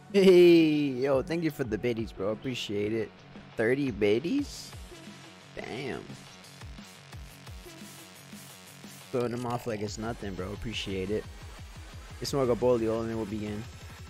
Hey, yo, thank you for the biddies, bro. Appreciate it. 30 biddies? Damn. Throwing them off like it's nothing, bro. Appreciate it. It's more like a bolio and then we'll begin.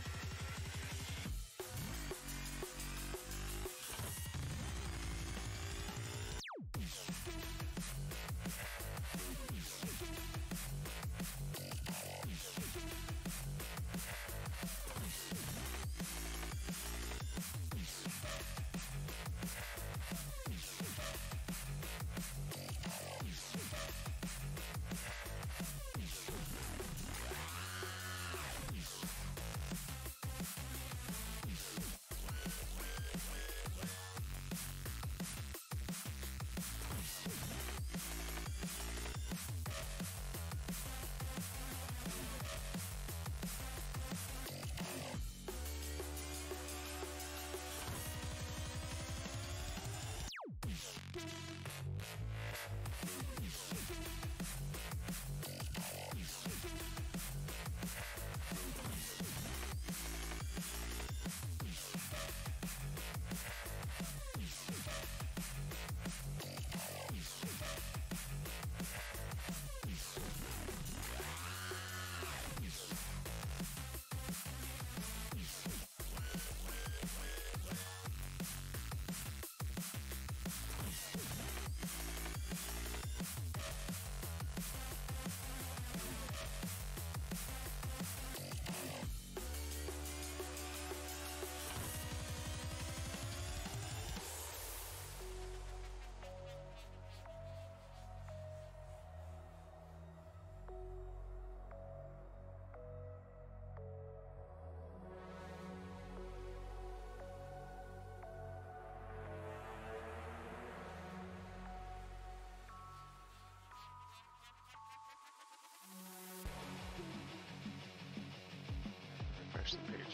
Refresh the page.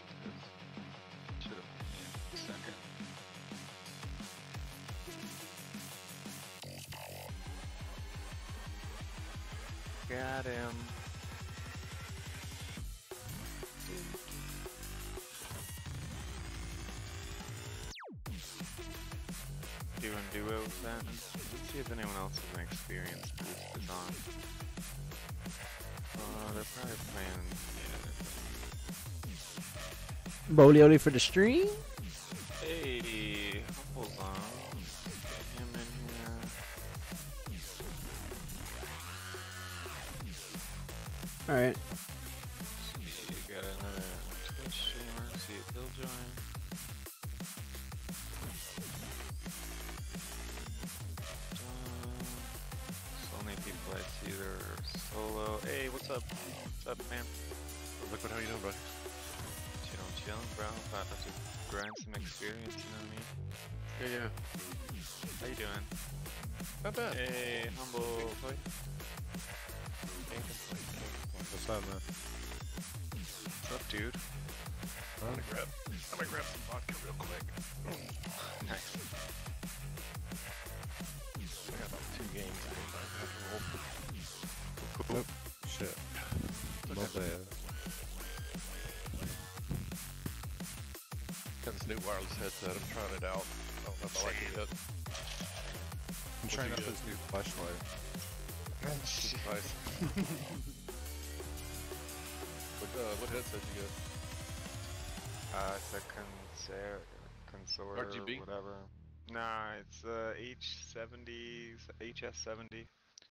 Should have been a second. Got him. Doing duos then. Let's see if anyone else has an experience boost is on. They're probably playing. Bolio for the stream? Hey, Humble's on. Get him in here. Alright. See, you got another Twitch streamer. See if he'll join. So many people I see they're solo. Hey, what's up? What's up, man? Liquid, how you doing, buddy? Chilling, bro. About to grind some experience, you know what I mean? Yeah. How you doing? Not bad. Hey, Humble. What's up, man? What's up, dude? I'm gonna grab some vodka real quick. Nice. I got about 2 games I think I have to roll. Cool. Nope. Shit. Not bad. Got this new wireless headset. I'm trying it out. I don't know if I like it yet. I'm trying out this new flashlight. It's nice. What headset you get? It's a Consort RGB? whatever. Nah, it's H70, HS70.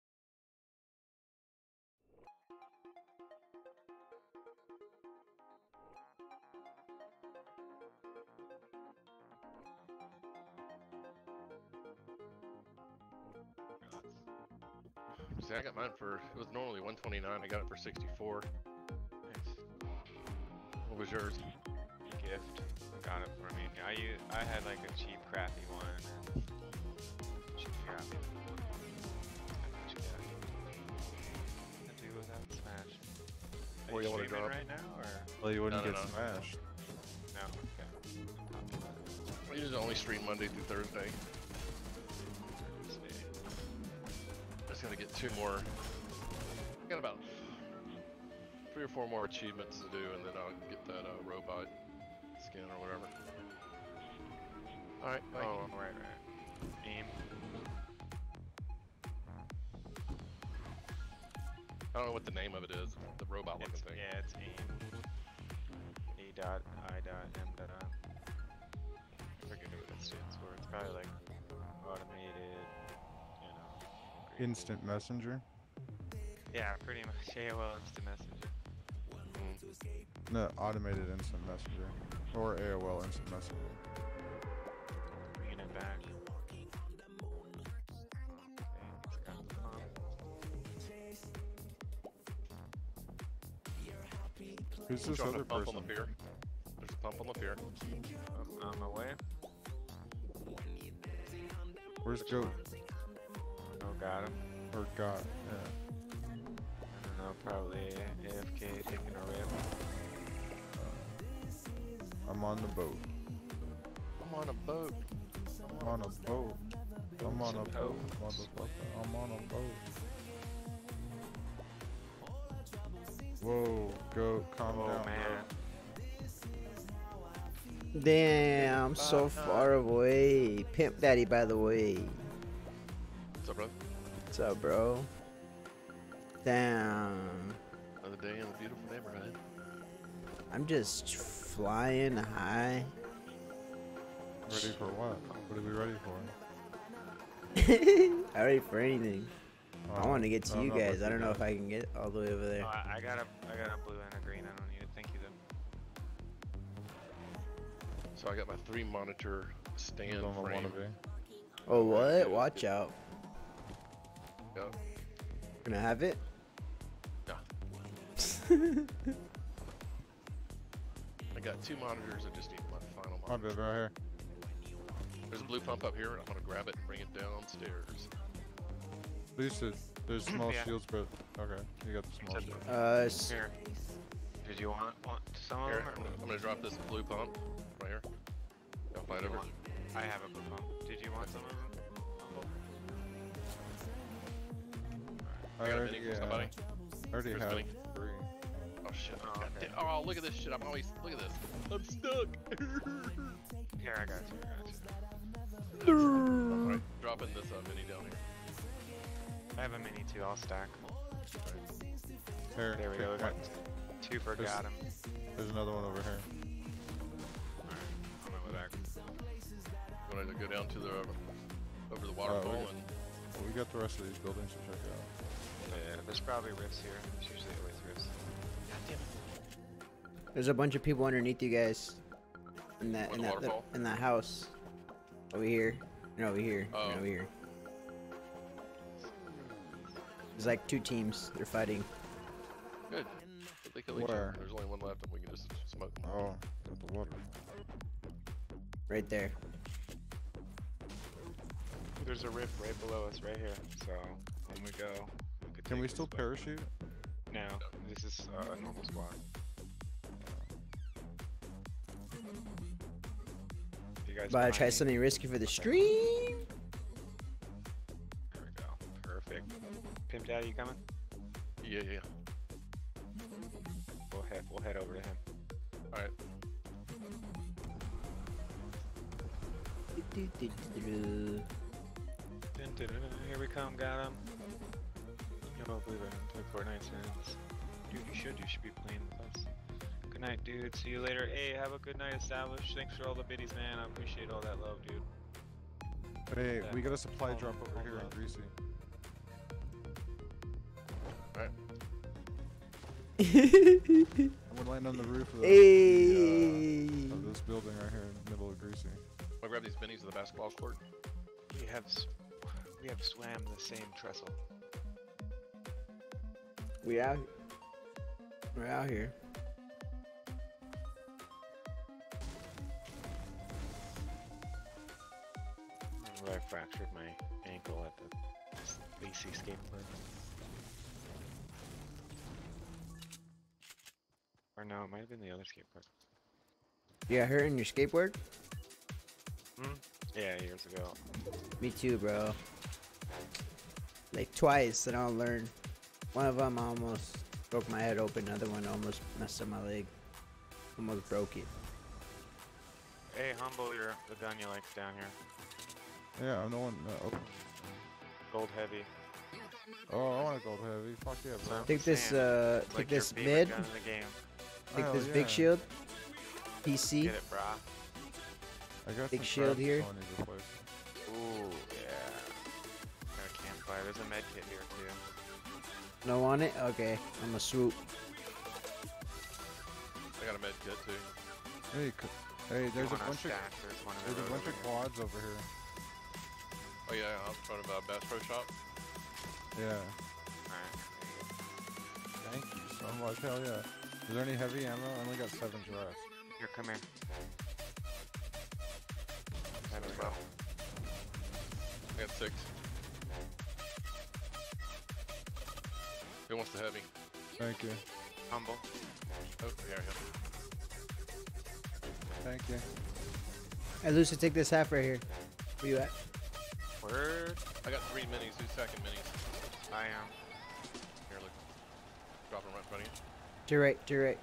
See, I got mine for, it was normally $129. I got it for $64. Nice. What was yours? Gift. Got it for me. I had like a cheap, crappy one. And cheap, crappy. Can do without Smash. Are Where you you wanna streaming drop? right now, or Well, you wouldn't No, get no. smashed. no? Okay. I usually only stream Monday through Thursday. Thursday. I just gotta get 2 more. I got about 3 or 4 more achievements to do, and then I'll get that robot skin or whatever. Alright, bye. Oh, right. Aim. I don't know what the name of it is. The robot looking thing. Yeah, it's aim. A dot I dot M dot I. I forget what that stands for. It's probably like automated, you know. Instant messenger. Yeah, pretty much. AOL Instant Messenger. No, automated instant messenger. Or AOL instant messenger. Bringing it back. Okay, it's got the pump. Who's this Dropping other a pump person? on the pier. There's a pump on the pier. I'm on my way. Where's Goat? Oh, got him. Or Got? Yeah. I don't know, probably AFK taking a rip. I'm on the boat. I'm on a boat. I'm on a boat. I'm on a boat, motherfucker. I'm on a boat. Whoa, Goat, calm Oh down. man. Damn, so far away. Pimp Daddy, by the way. What's up, brother? What's up, bro? Damn. Another day in a beautiful neighborhood. I'm just flying high. Ready for what? What are we ready for? I'm ready for anything. I want to get to I'm you not guys. I don't looking know yet. if I can get all the way over there. Oh, I got a blue and a green. I don't need it. Thank you though. So I got my 3-monitor stand Don't know frame. wannabe. Oh, what? Watch out. Yeah. Gonna have it? Yeah. I got 2 monitors. I just need my final Oh, monitor. dude, right here. There's a blue pump up here, and I'm gonna grab it and bring it downstairs. Lisa, there's small Yeah. shields, but okay, you got the small Said- shield. Here. Did you want some of Here, them? I'm gonna drop this blue pump right here. I'll fight over. I have a blue pump. Did you want some of them? I got a mini for somebody. I already Here's have mini. 3. Oh shit! Oh, God okay. damn- oh, look at this shit! I'm always look at this. I'm stuck. Here, I got you. Alright, dropping this mini down here. I have a mini too. I'll stack. Here, There we pick go. We got one. 2 for There's- got him. There's another one over here. Alright, on my way back. I'm gonna go down to the over the waterfall and Well, we got the rest of these buildings to check out. Yeah, there's probably rifts here. There's usually always rifts. There's a bunch of people underneath you guys. In that, What, in the that, waterfall? in that house. Over here. No, over here. Oh. And over here. There's like 2 teams. They're fighting. good. But they kill each Where? other. There's only one left, and we can just smoke them. Oh, got the water. Right there. There's a rift right below us, right here. So when we go, could Can take we this still way. parachute? No, this is a normal squad. You guys About to try behind me? something risky for the stream. There we go. Perfect. Pimp Daddy, you coming? Yeah. We'll head over to him. All right. Here we come, got him. Yo, believe it, until Fortnite ends. Dude, you should be playing with us. Good night, dude. See you later. Hey, have a good night, Established. Thanks for all the biddies, man. I appreciate all that love, dude. Hey, Yeah. we got a supply Hold- drop over hold here in up. Greasy. I'm gonna land on the roof of, Hey. of this building right here in the middle of Greasy. I'll grab these minis of the basketball court. We have swam the same trestle. We out. We're out here. Remember, I fractured my ankle at the AC skate park. Or no, it might have been the other skate park. You got hurt in your skateboard? Yeah, years ago. Me too, bro. Like twice, and I'll learn. One of them almost broke my head open. Another one almost messed up my leg. Almost broke it. Hey, humble the gun you like down here. Yeah, I'm the one. Gold heavy. Oh, I want a gold heavy. Fuck yeah, So bro. I'm Take this, saying, take like this your favorite mid. gun in the game. Take Hell this yeah. big shield. PC. Get it, brah. I got big some shield crap here. I need to replace. Ooh, yeah. Got a campfire. There's a med kit here too. No on it? Okay. I'm a swoop. I got a med kit too. Hey, hey, there's a One on bunch of stack, there's one in the road over here. quads over here. Oh yeah, I'm in front of Bass Pro Shop. Yeah. Alright. Thank you so much. Hell yeah. Is there any heavy ammo? I only got 7 drops. Here, come here. There we Wow. go. I got 6. Who wants the heavy? Thank you. Humble. Oh, yeah, yeah. Thank you. Hey, Lucy, take this half right here. Where you at? Word. I got 3 minis. Who's second minis? I am. Here, look. Drop them right in front of you. To your right, to your right.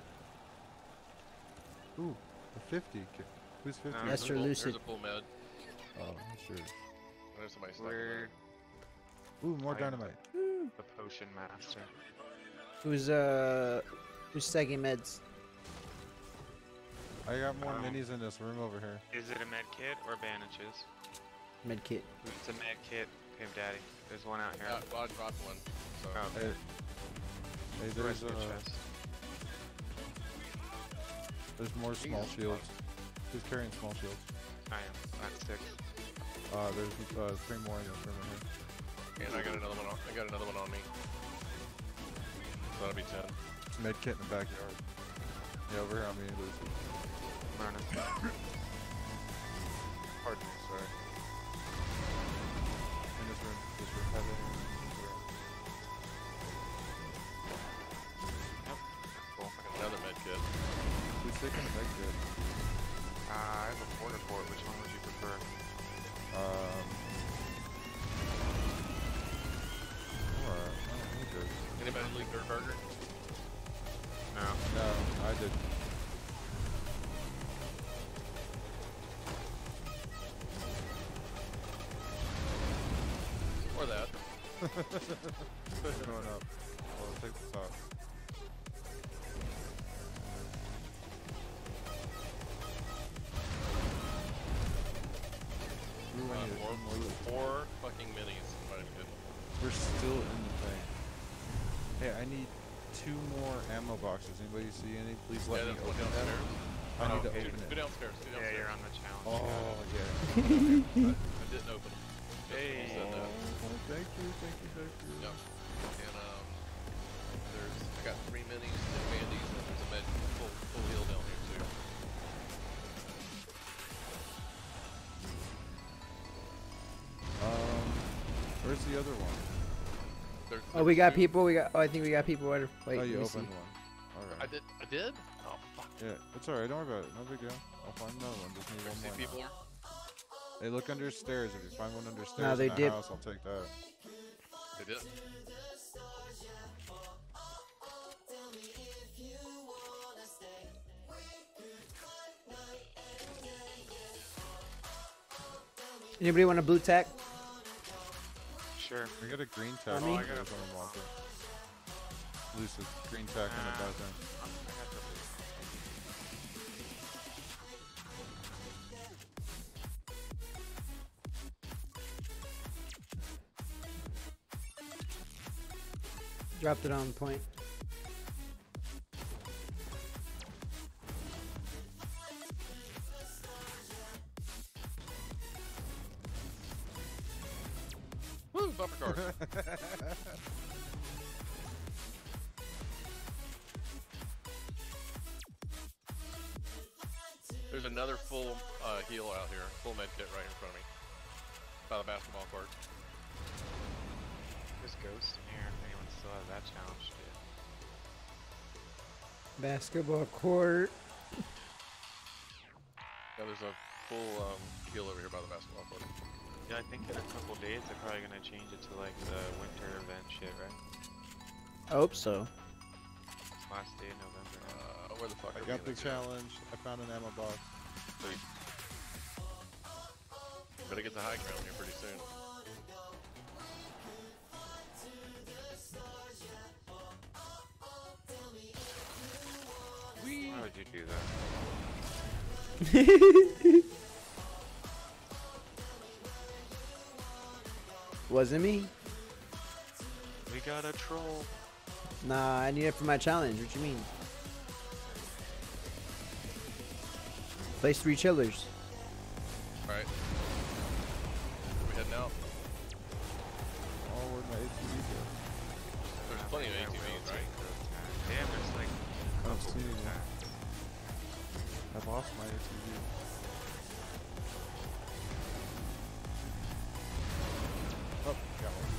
Ooh, a 50. Who's 50? No. That's There's a for full- Lucid. There's a full med. Oh, sure. There's somebody stuck in Word. Ooh, more I am dynamite. the potion master. Who's stacking meds? I got more Um, minis in this room over here. Is it a med kit or bandages? Med kit. It's a med kit. Okay, daddy. There's one out here. Well, I dropped one. So. Oh, Hey, hey, where's there's the chest? there's more small shields. Who's carrying small shields? I am. That's 6. There's 3 more in this room in here. And I got another one on. I got another one on me. So that'll be 10. Med kit in the backyard. Yeah, over here on me and Lucy. I'm running. Pardon me, sorry. In this room. This room. Yep. Cool. I got another med kit. Who's taking the med kit? I have a border port. Which one would you prefer? Alright. Oh, I'm good. Anybody leak their burger? No. No, I did. Or that. Going up. Well, take the top. Ooh, I need More, more loot. 4 fucking minis. Somebody good. We're still in the thing. Hey, I need 2 more ammo boxes. Anybody see any? Please let me Yeah, there's one open them. downstairs. I need to Okay. open Go it. downstairs. Go downstairs. Yeah, you're on the challenge. Oh, yeah. I didn't open them. Hey. Said that. Oh, thank you, thank you, thank you. Yep. And I got 3 minis and bandies, and there's a med full heal down here too. Where's the other one? Oh, we got two- people. I think we got people. Wait, Oh, let you me opened see. one. I Alright. did? Oh fuck. Yeah, it's alright. Don't worry about it. No big deal. I'll find another one. Just need I one see more. people. Now. Hey, look under stairs. If you find one under stairs they in the did. house, I'll take that. They did. Anybody want a blue tack? Sure. We got a green tack. me? I got someone wants it. Lucid, green tack in the bathroom. Dropped it on point. Woo, bumper cars. There's another full heal out here, full med kit right in front of me. By the basketball court. There's Ghost in here. If anyone still has that challenge, dude. Basketball court. Yeah, there's a full heal over here by the basketball court. Yeah, I think in a couple days they're probably gonna change it to like the winter event shit, right? I hope so. Last day of November. Where the fuck I are got we the gonna go? challenge. I found an ammo box. Sweet. Better get the high ground here pretty soon. Why would you do that? Wasn't me? We got a troll. Nah, I need it for my challenge. What you mean? Place 3 chillers. Alright. We heading out? Oh, where'd my ATV go? There's plenty of ATVs, right? Damn, there's like. I don't see anyone. I lost my ATV. Oh, got one.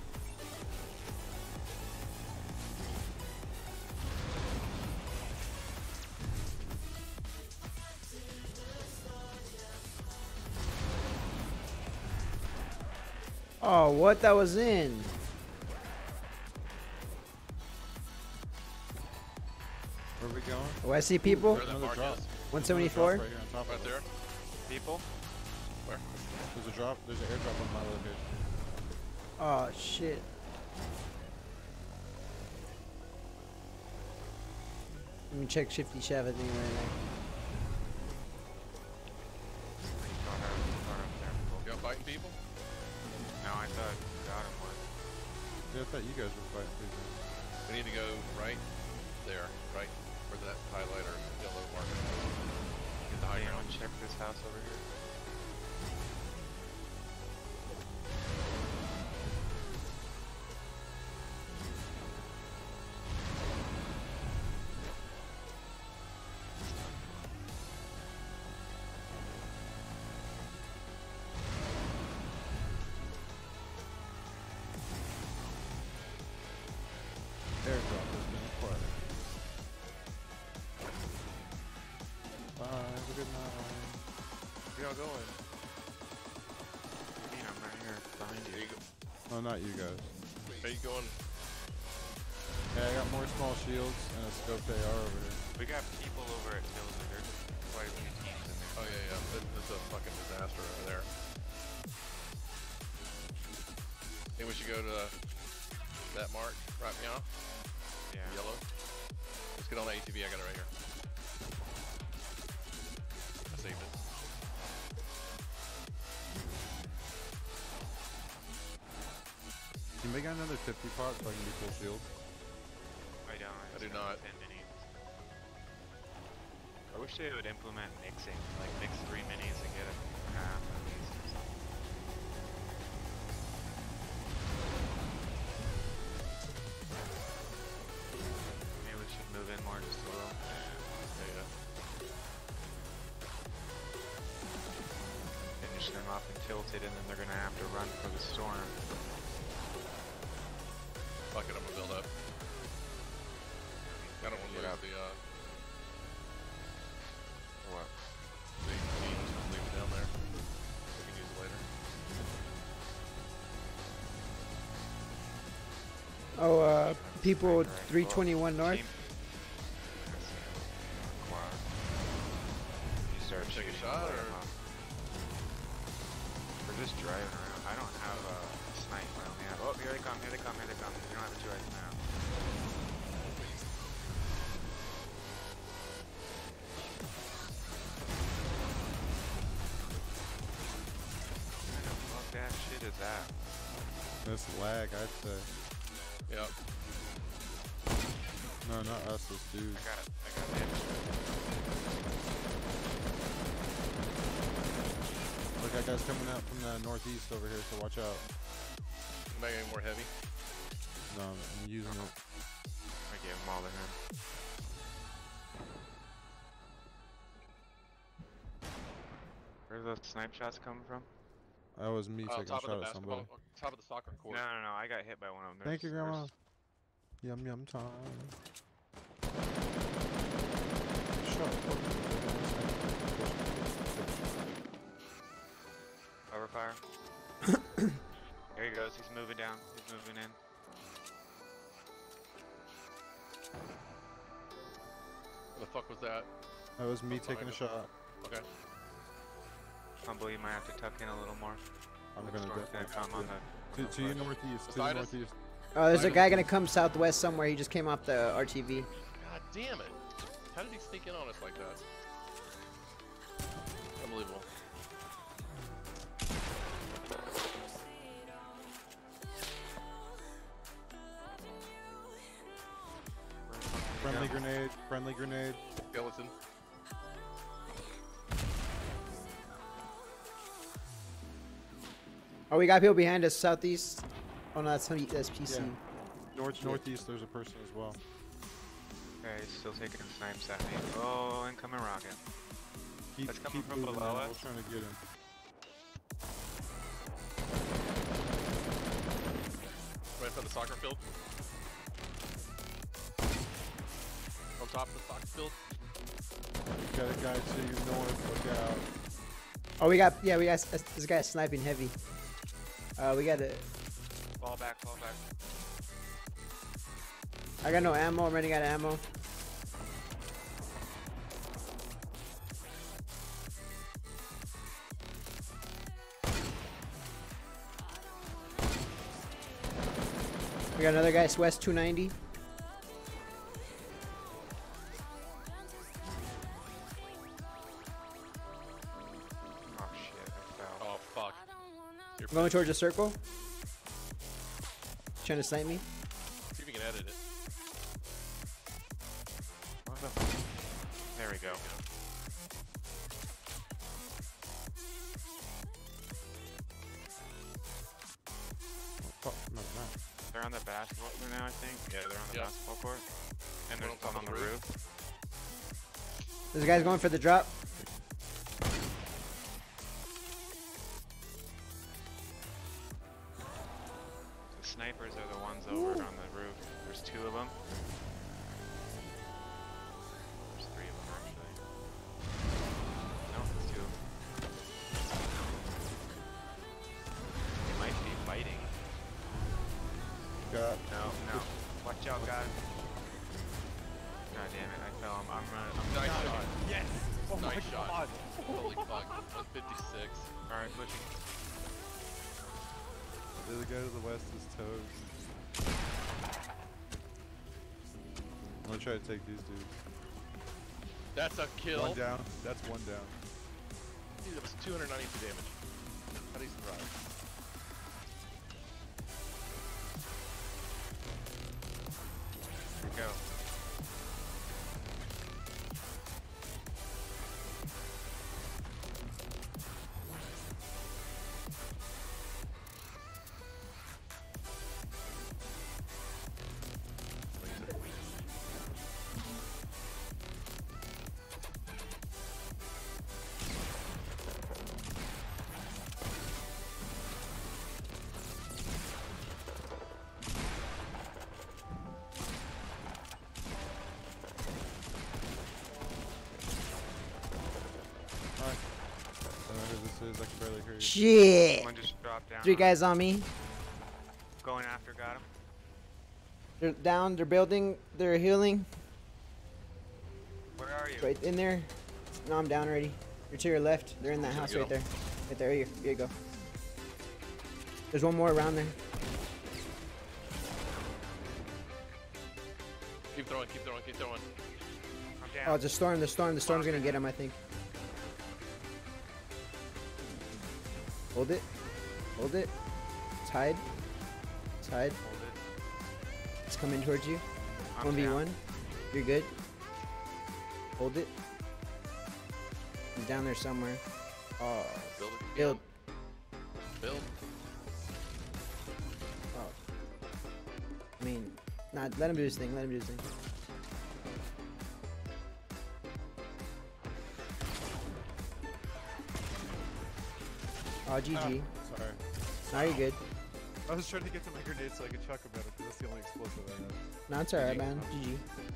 Oh, what? That was in. Where are we going? Oh, I see people. Where that Another mark drop. is? 174. Right here on top Right of us. there? People? Where? There's a drop. There's an airdrop on my location. Oh, shit. Let me check Shifty Chef. I think right now. Y'all fighting people? No, I thought got him one. Yeah, I thought you guys were fighting people. We need to go right there, right where that highlighter yellow marker is. Get the high Anyone ground. check this house over here? Airdrop has been acquired. Bye. Have a good night. Where y'all going? What do you mean? I'm right here behind There you. you go. Oh, not you guys. Where you going? Yeah, I got more small shields and a scoped AR over here. We got people over at Tilden. There's quite a few teams in there. Oh yeah, yeah. It's a fucking disaster over there. Think we should go to that mark right now? Yeah. Yellow. Let's get on the ATV. I got it right here. I saved it. Can we get another 50 pot so I can be full shield? I don't. I just do got not. 10 minis. I wish they would implement mixing, like mix 3 minis and get a half of these or something. Maybe we should move in more just a little. Yeah. Finish them off and tilted, and then they're gonna have to run for the storm. Fuck it, I'm gonna build up. I don't want to Get lose up. the What? teams. Just leave it down there. We can use it later. Oh, people 321 north. Quad. You start Take a shooting shot, fire or- off. We're just driving around. I don't have a snipe. I only have. Oh, here they come! Here they come! Here they come! You don't have a choice now. What kind of fuck ass shit is that? This lag, I'd say. Yep. No, not us, this dude. I got it. I got it. Look, that guy's coming out from the northeast over here, so watch out. Make it more heavy. No, I'm using it. I gave them all to him. Where are those snipe shots coming from? That was me taking a Top of the shot at somebody. basketball, top of the soccer court. No, no, no. I got hit by one of them. Thank you, Grandma. Yum yum time. Shut up. Overfire. There he goes. He's moving down. He's moving in. What the fuck was that? That was me Oh, taking a behind shot. Okay. Humble, you might have to tuck in a little more. I'm The gonna storm's gonna definitely come on the. to your northeast. To the Beside us? northeast. Oh, there's a guy gonna come southwest somewhere. He just came off the RTV. God damn it! How did he sneak in on us like that? Unbelievable. Friendly grenade. Friendly grenade. Skeleton. Oh, we got people behind us southeast. Oh no, that's PC. Yeah. Northeast. There's a person as well. Okay, he's still taking snipes at me. Oh, incoming rocket. That's coming from moving, below man. us. We're trying to get him. Right in front of the soccer field. On top of the soccer field. Got a guy to your north. Look out. Oh, we got this guy sniping heavy. We got to. Fall back, fall back. I got no ammo. I'm running out of ammo. We got another guy, West 290. Oh shit, I fell. Oh fuck. You're I'm going towards the circle. Trying to snipe me. See if you can edit it. What the? There we go. Oh, no, no. They're on the basketball court now, I think. Yeah, they're on the Yeah. basketball court. And One there's on top one on of the the roof. This guy's going for the drop. The snipers are the ones over on the roof. There's two of them. There's three of them actually. No, there's two. They might be fighting. Got. No, no. Watch out, guys. God damn it, I fell. I'm running. Nice shot. Yes! Oh my Nice shot. god! Holy fuck. 156. Alright, pushing. The other guy to the west is toast. I'm gonna try to take these dudes. That's a kill. One down. That's one down. Dude, that was 292 damage. How do you survive? Here we go. Alright. I don't know who this is. I can barely hear you. Shit. One just dropped down. Three guys on me. Going after, got him. They're down. They're building. They're healing. Where are you? Right in there. No, I'm down already. You're to your left. They're in that Should house we right go? there. Right there. Here you go. There's one more around there. Keep throwing, keep throwing, keep throwing. I'm down. Oh, it's a storm. The storm's gonna get him, I think. Hold it. Hold it. It's hide. It's hide. Hold it. It's coming towards you. I'm down. 1v1. You're good. Hold it. He's down there somewhere. Oh, Build it. build. Build. Oh. I mean, nah, let him do his thing. Let him do his thing. Oh, GG. Sorry. Now you're good. I was trying to get to my grenade so I could chuck them at it because that's the only explosive I have. No, it's alright, man. GG.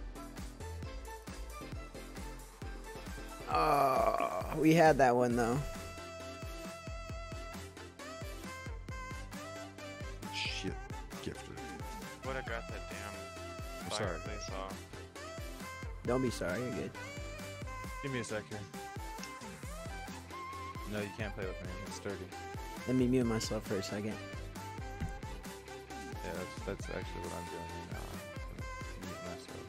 Oh, we had that one though. Shit. Gifted. Would have got that damn I'm fire sorry. they saw. Don't be sorry. You're good. Give me a sec here. No, you can't play with me. It's dirty. Let me mute myself for a second. Yeah, that's actually what I'm doing right now. I'm gonna mute myself.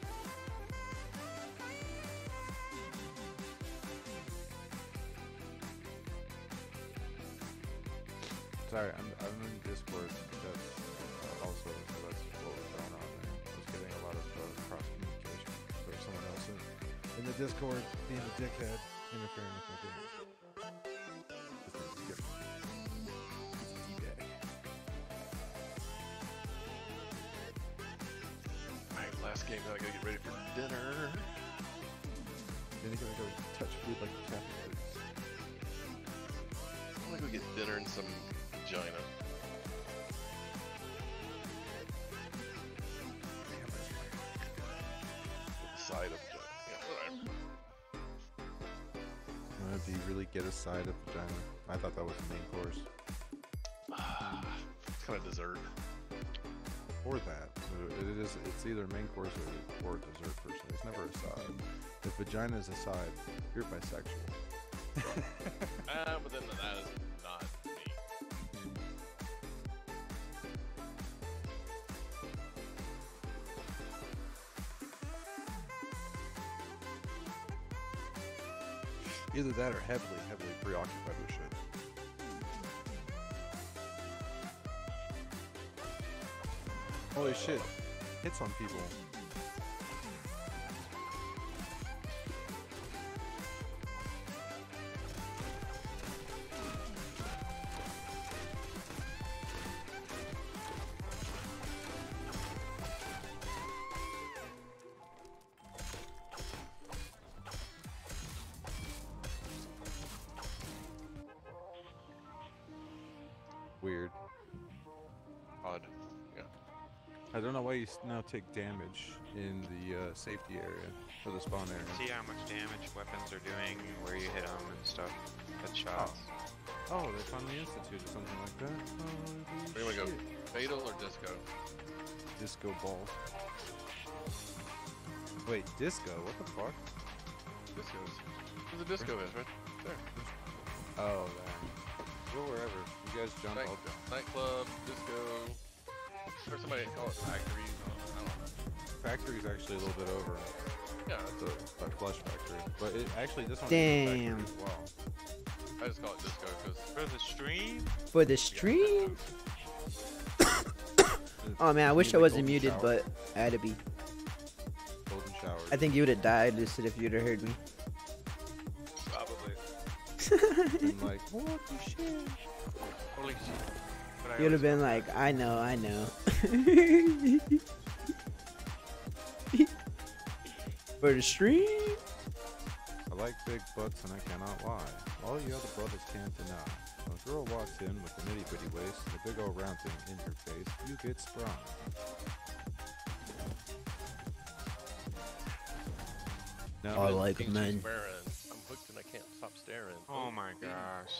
Sorry, I'm in Discord. That's also so that's what was going on there. I was getting a lot of cross communication. There's someone else in the Discord being a dickhead, interfering with my game. Alright, last game, now I gotta get ready for dinner. Then you gotta go touch food like a cat. I'm gonna go get dinner and some vagina. Side of vagina. Yeah, alright. Do you really get a side of vagina? I thought that was the main course. It's kind of dessert. Or that. It's either main course or dessert person. It's never a side. If vagina is a side, you're bisexual. But then that is not me. Either that or heavily preoccupied with shit. Holy shit. Hits on people. Weird. Odd. Yeah. I don't know why you now take damage in the safety area for the spawn area. See how much damage weapons are doing, where you hit them and stuff. Headshots. Oh, that's on the Institute or something like that. Where do we go? Fatal or disco? Disco balls. Wait, disco? What the fuck? Disco's. Where the disco is, right there. Oh, there. Go wherever. You guys jump, I'll jump. Nightclub, disco. Or somebody call it factory. I don't know. Factory's actually a little bit over. Yeah, By Flush Factory. But it actually, this one's Damn. a factory as well. I just call it disco because For the stream? For the stream? Oh man, I wish I wasn't muted, but I had to be. Golden shower. I think you would have died, Lucid, if you'd have heard me. Probably. And like, what the shit? holy shit. But I You'd have always been like, I know. For the stream? I like big butts and I cannot lie. All you other brothers can't deny. When a girl walks in with an itty bitty waist and a big old round thing in her face, you get sprung. Now, I like King men. Swearing. I'm hooked and I can't stop staring. Oh my gosh.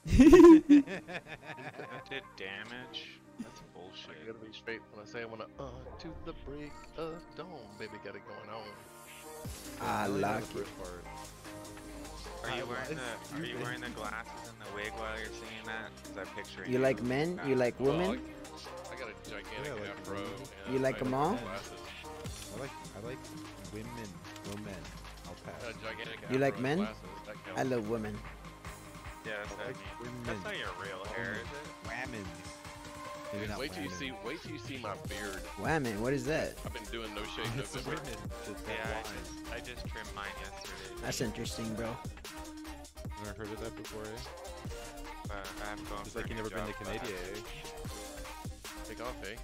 That did damage? That's I bullshit. gotta be straight when I say I wanna to the break of dawn, baby, got it going on. I like it. Are you wearing the glasses and the wig while you're singing that? Cause I picture You like men? You like Well, women? I got a gigantic Yeah, I like afro. women. And You like I 'em wear all? glasses. I like women. No men. I'll I got pass. a gigantic You afro like and men? glasses, that counts. I love women. Yeah, that's I what I like mean. women. That's not your real hair, is it? Women. Dude, wait till you see my beard. Women, what is that? I've been doing no shave It's the November. women. Just Yeah, that line. I just trimmed mine yesterday. That's interesting, bro. Never heard of that before, eh? But I have gone Just for like a you new never been to job, but Canada, eh? Take off, eh?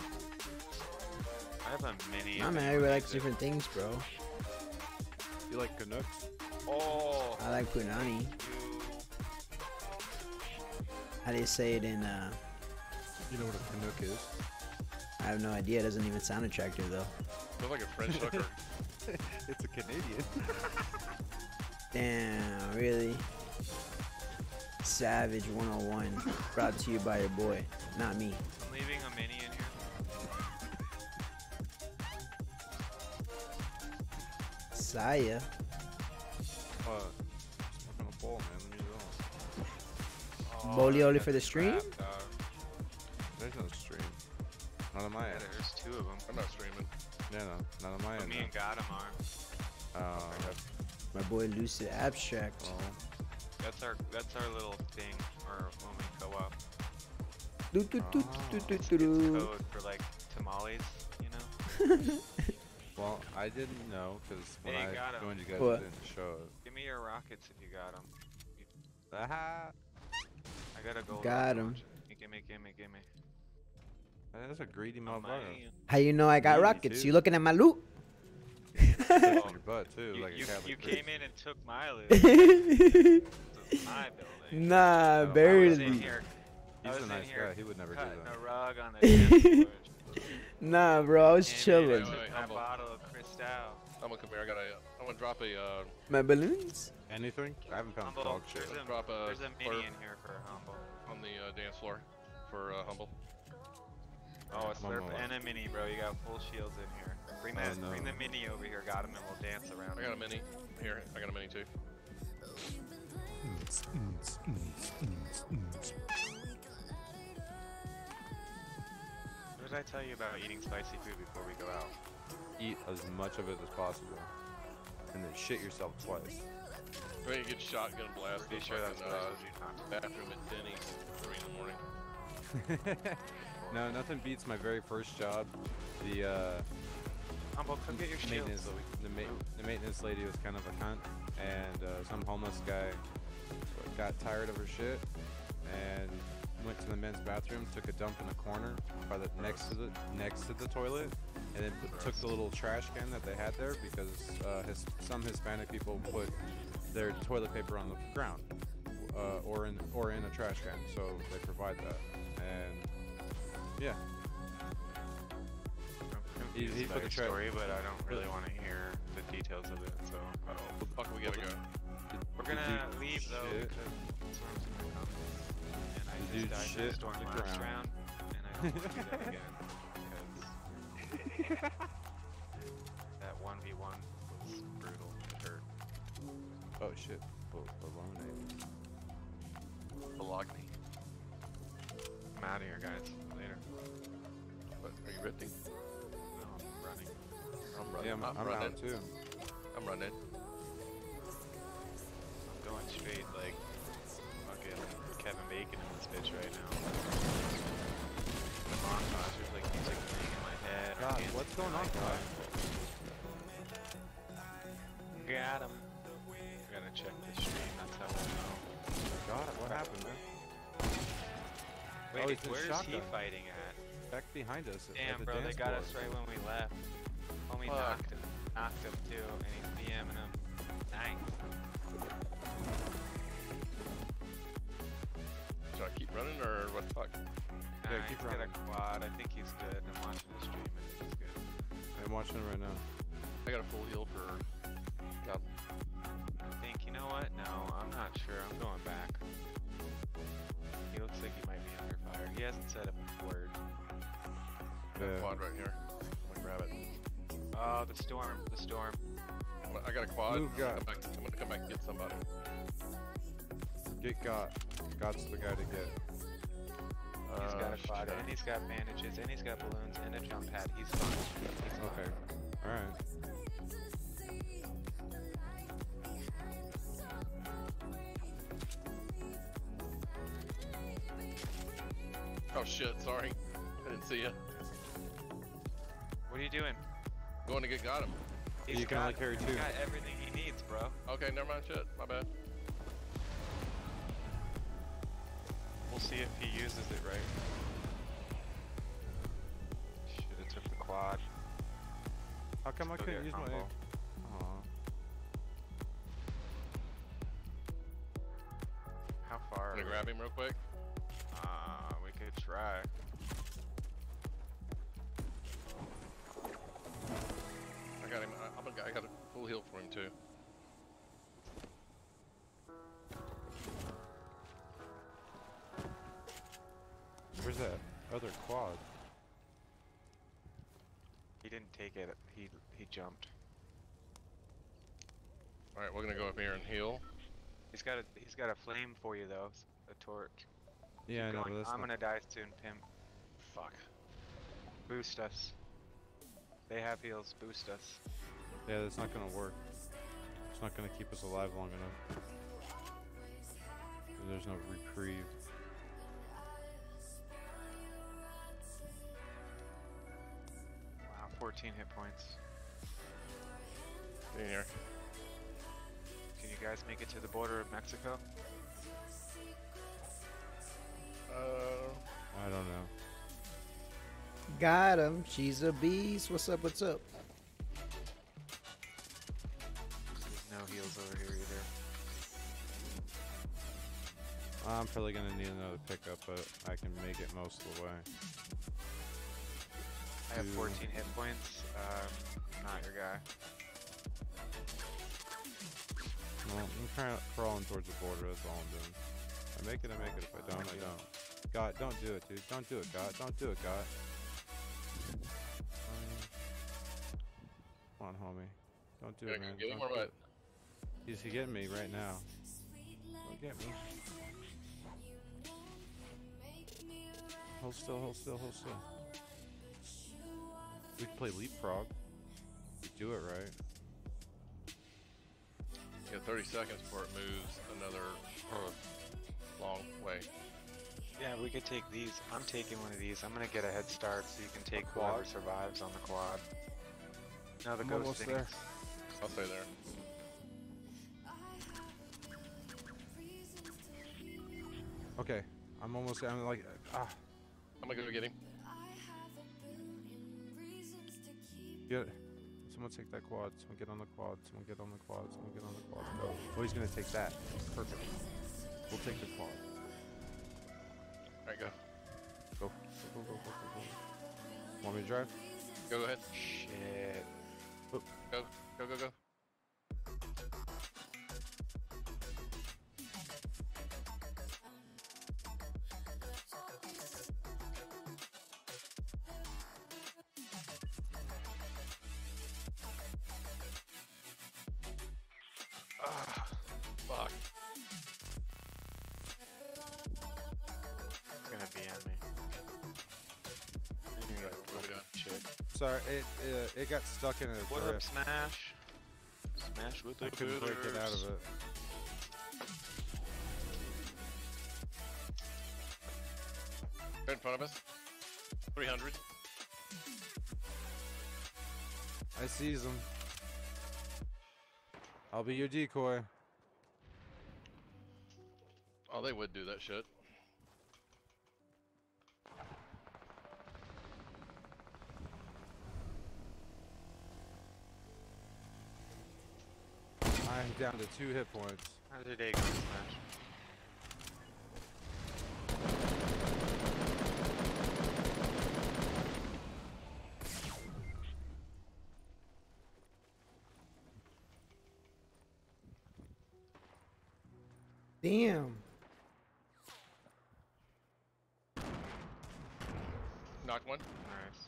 I have a mini. My man, everybody likes different things, bro. You like Canucks? Oh, I like punani. you. How do you say it in, You know what a Canuck is? I have no idea. It doesn't even sound attractive, though. Feels like a French hooker. It's a Canadian. Damn, really? Savage 101. Brought to you by your boy, not me. I'm leaving a mini in here. Saya. Smoking a bowl, man. Let me know. Boli only that's for the a stream? crap, dog. There's no stream. Not on my Yeah, end. there's 2 of them. I'm not streaming. Yeah, no, not on my But end. me and Gotham are. My boy Lucid Abstract. Well, That's our little thing, or when we go up. Do, do, do, do, do, It's do, do. code for like tamales, you know? well, I didn't know because when Hey, I got 'em. joined you guys, What? it didn't show it. Give me your rockets if you got them. Aha! I got a gold. Got rocket 'em. launcher. Gimme. That's a greedy Oh, motherfucker. How you know I got Me rockets? too. You looking at my loot? Sits on your butt too, You, like a you, Catholic you priest. came in and took my loot. This is my building. Nah, I was I was in barely. here. I He's was a nice in here guy. He would never do cutting that. a rug on the dance floor. Nah, bro, I was Came in chilling. and took Wait, my humble. bottle of Cristal. I'm gonna come here. I'm gonna drop a My balloons? Anything? I haven't found Humble, dog shit. Drop a there's a mini flirt. in here for Humble. on the dance floor for Humble. Oh, a slurp Mama. and a mini, bro. You got full shields in here. Bring Oh, that, no. bring the mini over here. Got him, and we'll dance around. I got a mini here. I got a mini too. What did I tell you about eating spicy food before we go out? Eat as much of it as possible, and then shit yourself twice. Ready to get shotgun blast. Pretty sure that's what I told you not to. Bathroom at Denny's at 3 in the morning. No, nothing beats my very first job. The Humble, come get your maintenance, shields. the maintenance lady was kind of a cunt, and some homeless guy got tired of her shit and went to the men's bathroom, took a dump in the corner by the next to the toilet, and then took the little trash can that they had there because some Hispanic people put their toilet paper on the ground or in a trash can, so they provide that, and yeah. I'm He confused put by the the tra- story, but I don't really want to hear the details of it. So Where the fuck we gotta go? we're The gonna dude leave though shit. because storm's gonna come. And I The dude just died in a shit storm on the last ground. round, and I don't want to do that again because that 1v1 was brutal. It hurt. Oh shit. Bologna. Bologna. I'm out of here, guys. Later. What, are you ready? No, I'm running. I'm running. Yeah, I'm running. out too. I'm running. I'm going straight like fucking Kevin Bacon in this bitch right now. The montage, there's like music playing in my head. or God, dancing what's going in my on, God? head. Got him. I'm gonna check the stream, that's how we'll know. God, what happened, man? Wait, Oh, he's been where is he shotgun. fighting at? Back behind us. at Damn, the bro, they dance got floor. us right when we left. Homie Fuck. knocked him too, and he's DMing him. Nice. Should I keep running or what the fuck? Yeah, Nah, keep he's got a running. quad. I think he's good. I'm watching the stream and he's good. I'm watching it right now. I got a full heal for. God. I think, you know what? No, I'm not sure. I'm going back. He looks like he might be under fire. He hasn't said a word. Got a Yeah. quad right here. I'm gonna grab it. Oh, the storm. The storm. I got a quad. Move, God. I'm gonna come back and get somebody. Get got. God's the guy to get. He's got a shit. quad, and he's got bandages, and he's got balloons, and a jump pad. He's fine. He's fine. Okay. Alright. Oh shit, sorry. I didn't see you. What are you doing? Going to get got him. He's You can only carry he's two. got everything he needs, bro. Okay, never mind shit. My bad. We'll see if he uses it right. Should've took the quad. How come I Still couldn't get use my... combo. Aw. How far? I'm gonna grab him real quick. We could try. I got him. I got a full heal for him too. Where's that other quad? He didn't take it. He jumped. All right, we're gonna go up here and heal. He's got a flame for you though. A torch. Yeah, I know, but that's I'm not- gonna die soon, Pimp. Fuck. Boost us. They have heals. Boost us. Yeah, that's not gonna work. It's not gonna keep us alive long enough. There's no reprieve. Wow, 14 hit points. Get in here. Can you guys make it to the border of Mexico? I don't know. Got him. She's a beast. What's up? What's up? There's no heals over here either. I'm probably gonna need another pickup, but I can make it most of the way. I have Two. 14 hit points. Not your guy. Well, I'm trying crawling towards the border. That's all I'm doing. I make it. I make it. If I don't, I don't. God, don't do it, dude. Don't do it, God. Don't do it, God. Come on, homie. Don't do Yeah, it, man. get him Don't or do what? it. He's getting me right now. Don't get me. Hold still, hold still, hold still. We can play leapfrog. We do it right. You got 30 seconds before it moves another long way. Yeah, we could take these. I'm taking one of these. I'm gonna get a head start so you can take quad? whoever survives on the quad. No, the I'm ghost almost things. there. I'll stay there. Okay, I'm almost there. I'm like, I'm gonna go get him. get it. Someone take that quad. Someone get on the quad. Someone get on the quad. Someone get on the quad. Go. Oh, he's gonna take that. Perfect. We'll take the quad. Alright, go. Go. Go, go, go, go, go, go. Want me to drive? Go ahead. Shit. Go. Go, go, go. Ah, fuck. It's gonna be on me. Anyway, What are we doing? shit. Sorry, it got stuck in a What up, drift. Smash? Smash with the I couldn't break it out of it. Right in front of us. 300. I seize him. I'll be your decoy. Oh, they would do that shit. I'm down to 2 hit points. How's your day going, Smash? Damn. Knock one. Nice.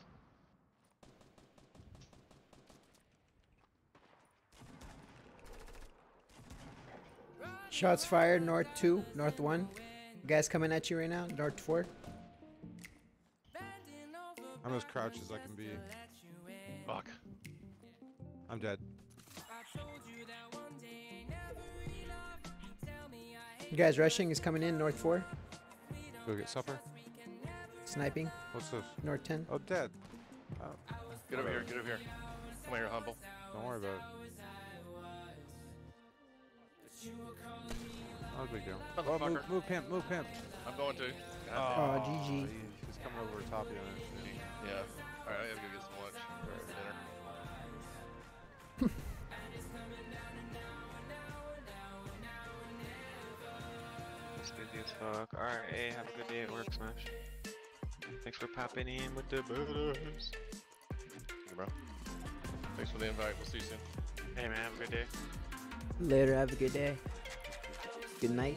Shots fired. North 2. North 1. Guys coming at you right now. North 4. I'm as crouched as I can be. Fuck. I'm dead. You guys rushing is coming in. North 4. Go get supper. Sniping. What's this? North 10. Oh, dead. Oh, Get over here, get over here. Come here, humble. don't worry about it. No big deal. Oh, Motherfucker. move pimp, move pimp. I'm going to. Oh, GG. He's coming over the top of you. on it. Yeah. Alright, I gotta go get some lunch. Or dinner. It's busy as fuck. Alright, hey, have a good day at work, Smash. Thanks for popping in with the butters. Hey, bro. Thanks for the invite. We'll see you soon. Hey man, have a good day. Later. Have a good day. Good night.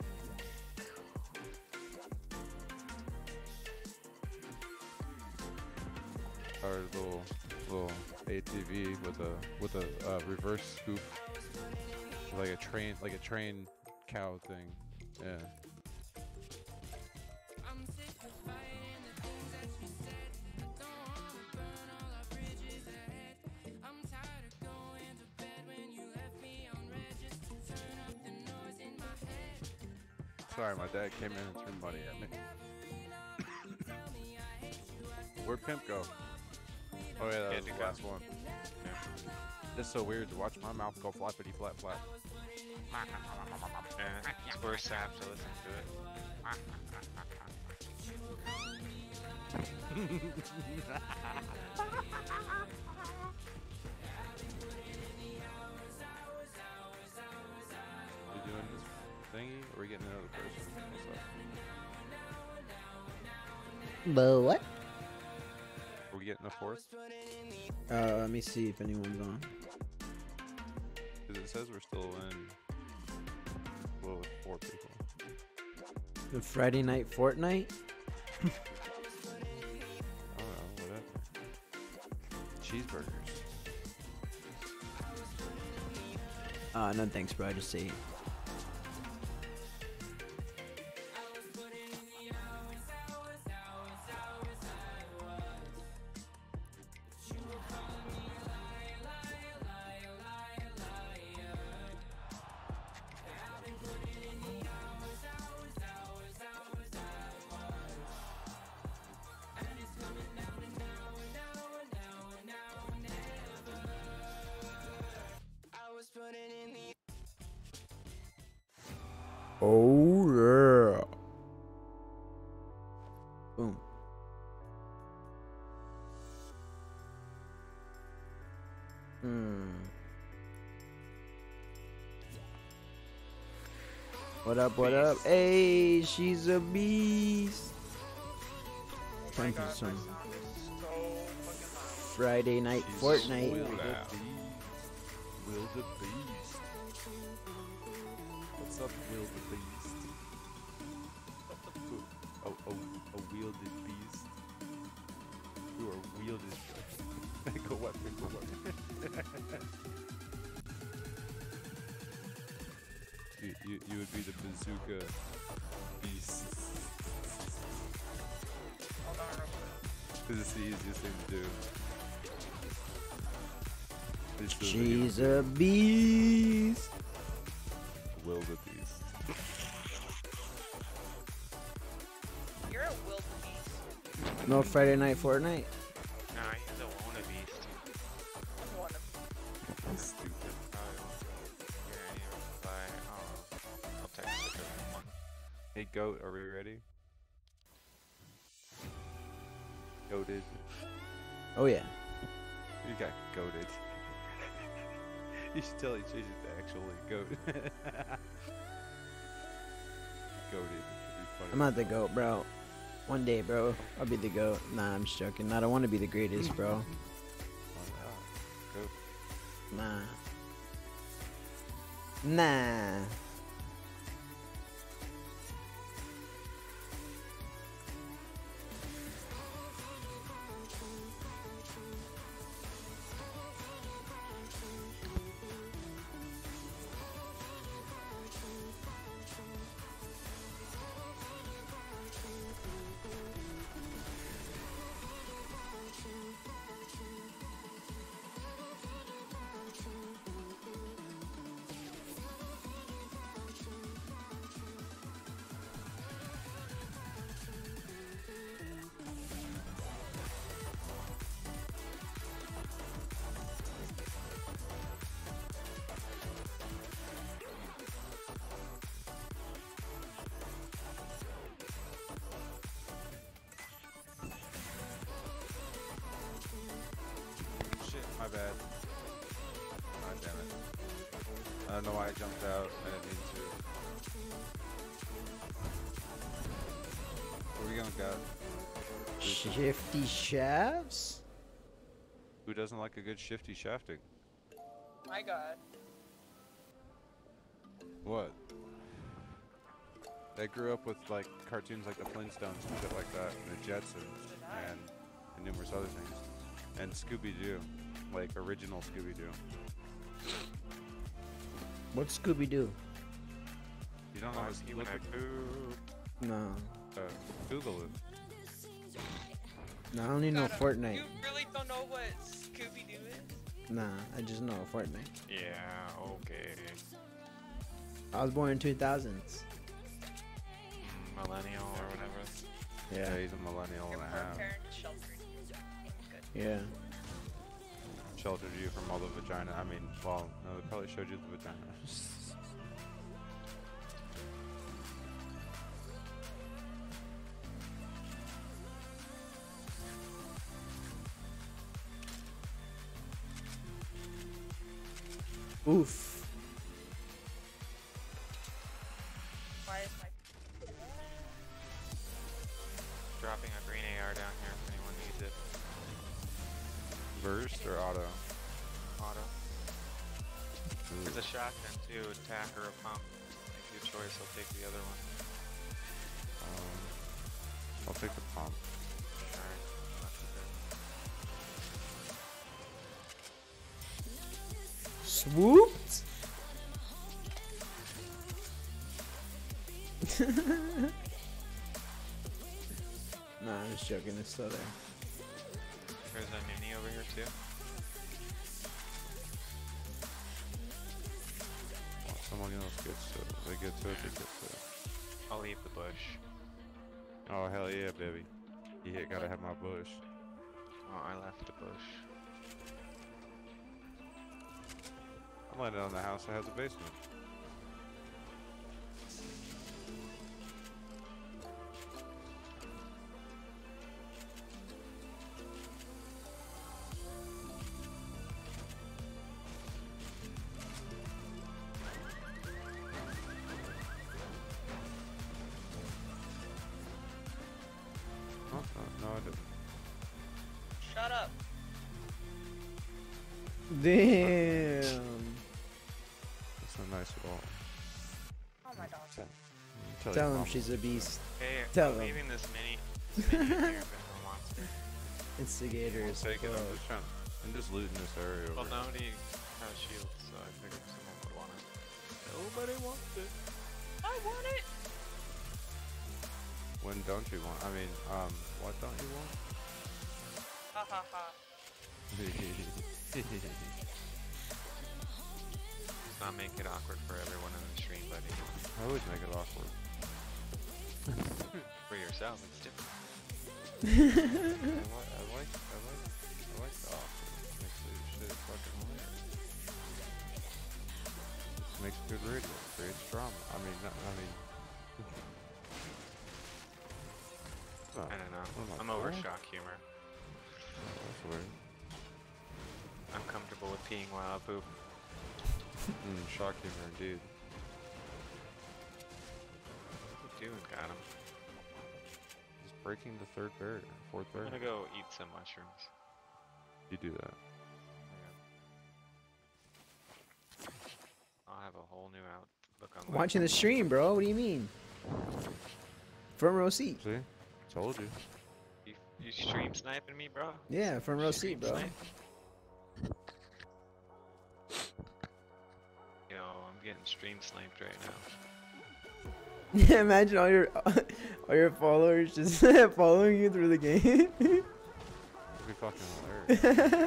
Our little ATV with a reverse scoop, like a train cow thing. Yeah. Sorry, my dad came in and threw money at me. Where'd Pimp go? Oh yeah, that Yeah, was to the go. last one. Yeah. It's so weird to watch my mouth go flappity flap flap. Yeah, it's worse to have to listen to it. We doing this thingy? Or are we getting another person? What's up? But what? Are we getting a fourth? Let me see if anyone's on. Because it says we're still in. Well, with 4 people. The Friday night Fortnite? I don't know, whatever. Cheeseburgers. No thanks, bro. I just ate. Oh yeah. Boom. What up, what up? Hey, she's a beast. Time for some Friday night Fortnite. Will the Beast. What's up, Will the Beast? Oh, a wielded beast. Who are wielded? Go what? Go what? You would be the bazooka beast. Because it's the easiest thing to do. It's the She's a beast. Will the Beast. You're a wildebeest. No Friday night Fortnite. Nah, he's a wannabe. I'm one of them. Stupid. I'll text it to one. Hey, Goat, are we ready? Goated. Oh yeah. You got goated. You should tell each agent to actually goat. Goated. I'm not the GOAT, bro. One day, bro, I'll be the GOAT. Nah, I'm just joking. I don't want to be the greatest, bro. Goat. Nah. Nah. Shit, my bad. God damn it. I don't know why I jumped out. I didn't mean to. Where we going, God? Shifty shafts? Who doesn't like a good shifty shafting? My God. What? I grew up with like cartoons like the Flintstones and shit like that, and the Jetsons, and numerous other things, and Scooby-Doo, like original Scooby-Doo. What's Scooby Doo? You don't know Oh, how he to went look at poop. No. Google it. No, I only know God, Fortnite. You really don't know what Scooby-Doo is? Nah, I just know Fortnite. Yeah, okay. I was born in 2000s. millennial or whatever. Yeah, Yeah. he's a millennial Your and a poor half. parents sheltered you. Good. Yeah. Sheltered you from all the vagina. I mean, well, no, they probably showed you the vagina. Oof. Why is my Dropping a green AR down here if anyone needs it. Burst or auto? Auto. Ooh. There's a shotgun too, a tack or a pump. Make your choice, I'll take the other one. I'll take the pump. Alright, that's a bit. Swooped. Nah, I'm just joking. It's still there. There's a mini over here too. Well, someone else gets to it. They get to it, they get to it. I'll leave the bush. Oh, hell yeah, baby. Yeah, gotta have my bush. Oh, I left the bush. I'm landing on the house that has a basement. Oh, no, I didn't. shut up? Damn. That's not nice at all. Oh my dog. Tell your him mom. she's a beast. Hey, Tell I'm him. leaving this mini in here if anyone wants it. Instigator is Take it, close. I'm just looting this area Well, over. nobody has shields, so I figured someone would want it. Nobody wants it. I want it. When don't you want? I mean, what don't you want? Ha ha ha. Let's not make it awkward for everyone in the stream, buddy. I always make it awkward. For yourself, it's different. I like the awkward. Makes the shit fucking hilarious. Just makes good radio. Creates drama. I mean, I don't know. what am I I'm over doing? shock humor. That's weird. I'm comfortable with peeing while I poop. Shock humor, indeed. What you doing, got him? Just breaking the third barrier, fourth I'm barrier. gonna go eat some mushrooms. You do that. I'll have a whole new outlook on life. Watching the stream, bro. What do you mean? Front row seat. See? Told you. You stream sniping me, bro? Yeah, front row Stream seat, bro. snipe? Yo, I'm getting stream sniped right now. Imagine all your followers just following you through the game. It'd be fucking hilarious.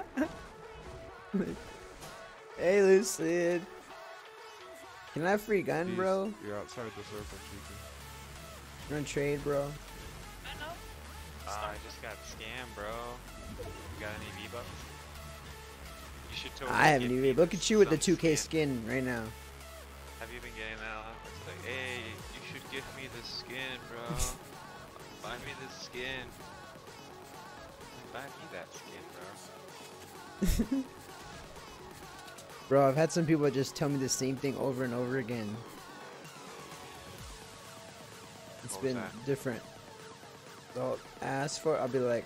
Hey, Lucid. Can I have free gun, Jeez, bro? You're outside the circle, Chica. You want to trade, bro? I know. I just got scammed, bro. You got any V-Bucks? You should totally I haven't get me even. Look at you with the some 2K skin. skin right now. Have you been getting that a lot? It's like, hey, you should give me the skin, bro. Buy me the skin. Buy me that skin, bro. Bro, I've had some people just tell me the same thing over and over again. It's What was been that? different. They'll ask for it, I'll be like,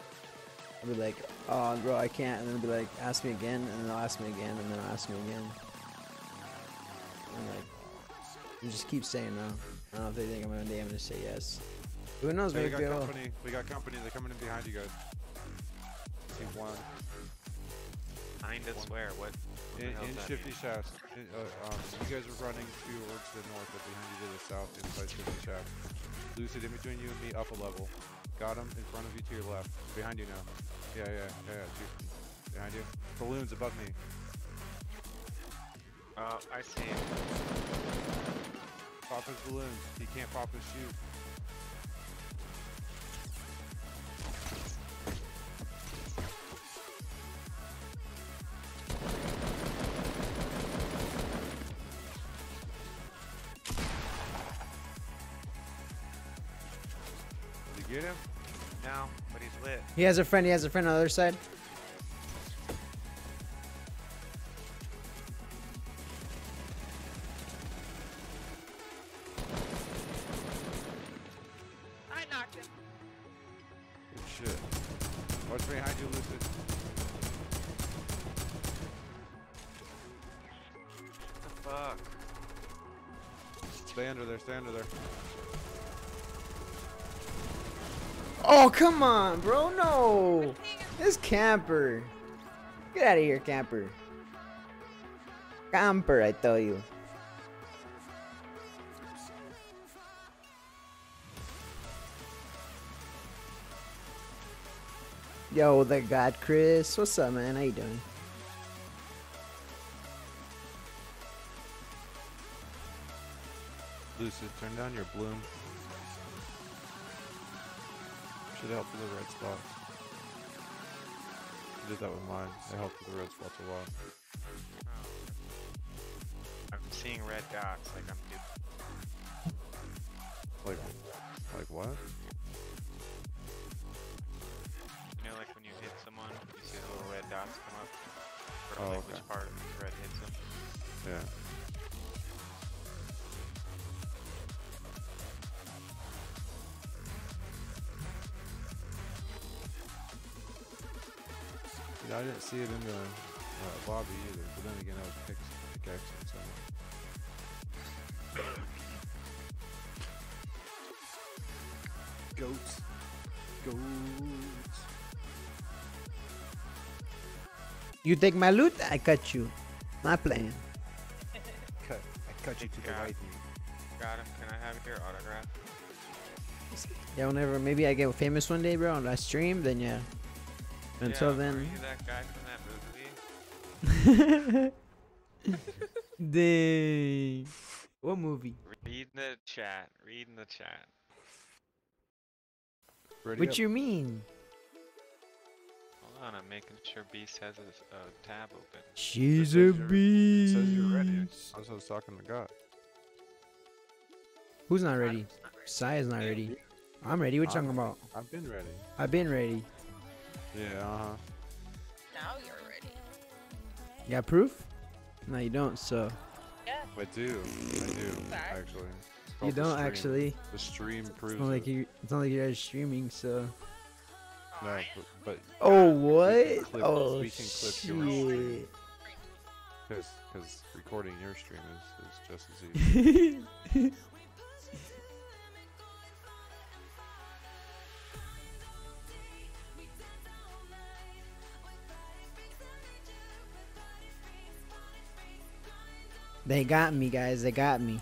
oh, bro, I can't. And then they'll be like, ask me again. And then they'll ask me again. And then they'll ask me again. And like, you just keep saying no. I don't know if they think I'm gonna say yes. Who knows? Hey, we Maybe got I will. company. We got company. They're coming in behind you guys. Team 1. Kinda swear, what the In hell does that Shifty mean? Shaft. You guys are running towards the north, but behind you to the south, inside Shifty Shaft. Lucid, in between you and me, up a level. Got him in front of you to your left. Behind you now. Yeah. Behind you. Balloons above me. Oh, I see him. Pop his balloons. He can't pop his shoot. get him? No, but he's lit. He has a friend. He has a friend on the other side. I knocked him. Good shit. Watch behind you, Lucid. What the fuck? Stay under there, stay under there. Oh, come on, bro. No. This camper. Get out of here, camper. Camper, I tell you. Yo, the God Chris. What's up, man? How you doing? Lucid, turn down your bloom. Should help with the red spots. I did that with mine. It helped with the red spots a lot. I'm seeing red dots like I'm doing. Like what? You know, like when you hit someone, you see the little red dots come up. Or Oh, like okay. which part of the red hits them. Yeah. Yeah, I didn't see it in the lobby either, but then again, I was pickaxing someone. Goats. Goats. You take my loot, I cut you. Not playing. I cut you to the Yeah. right knee. Got him. Can I have your autograph? Yeah, whenever maybe I get famous one day, bro, and I stream, then yeah. Until yeah, Are then. you that guy from that movie? Dang. What movie? Read the chat. Read in the chat. Ready What up. you mean? Hold on, I'm making sure Beast has his tab open. She's It a says beast. It says you're ready. I was talking to God. Who's not ready? Sai is not ready. I'm ready. What you talking about? I've been ready. I've been ready. Yeah, Now you're ready. You got proof? No, you don't. So Yeah. I do. Fact. Actually. It's you called the don't stream. actually. The stream proves It's not like it. you. It's not like you guys streaming. So. No, but Oh we what? can clip- Oh we can clip your stream. shit. Because recording your stream is just as easy. They got me, guys. They got me.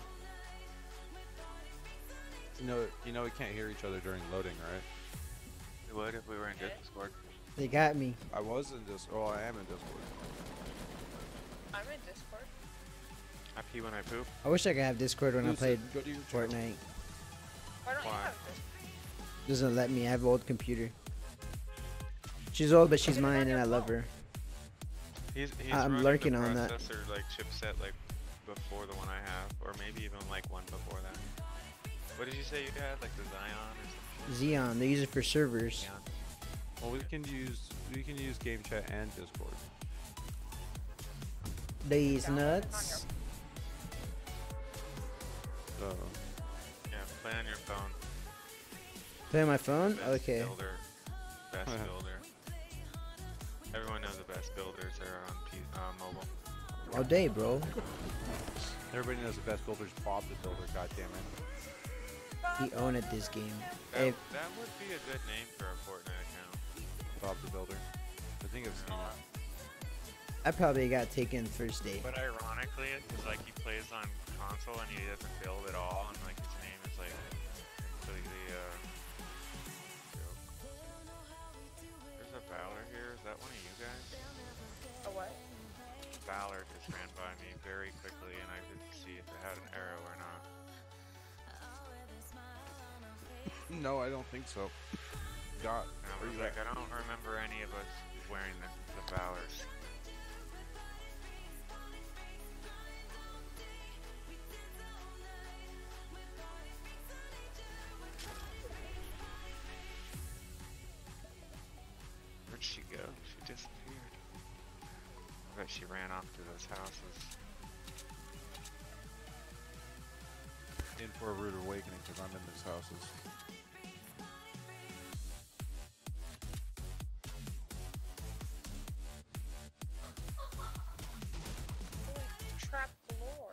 You know we can't hear each other during loading, right? We would if we were in Discord. They got me. I was in Discord. Oh, I am in Discord. I'm in Discord. I pee when I poop. I wish I could have Discord when I Lucid, played go to your channel. Fortnite. Why don't you Why? have this? Doesn't let me. I have an old computer. She's old, but she's Put it on mine, and your I love phone. her. He's I'm running lurking the on that. processor, like chipset like before the one I have, or maybe even like one before that. What did you say you had? Like the Xeon or something? Xeon. They use it for servers. Xeon. Well, we can use game chat and Discord. These Download it on nuts. So Yeah, play on your phone. Play on my phone? Best Okay. Builder. Best builder. Everyone knows the best builders are on mobile. All day, bro. everybody knows the best builder's Bob the Builder. God damn it. He owned it this game. That, If that would be a good name for a Fortnite account. Bob the Builder. I think I've seen it. I probably got taken first day. But ironically, it's like he plays on console and he doesn't build at all, and like his name is like completely joke. There's a Valor here. Is that one of you guys? A what? Valor just ran by me very quickly, and I didn't see if it had an arrow or not. No, I don't think so. God, And I where was you like, at? I don't remember any of us wearing the Valors. she go? She disappeared. I bet she ran off to those houses. In for a rude awakening because I'm in these houses. Trap galore.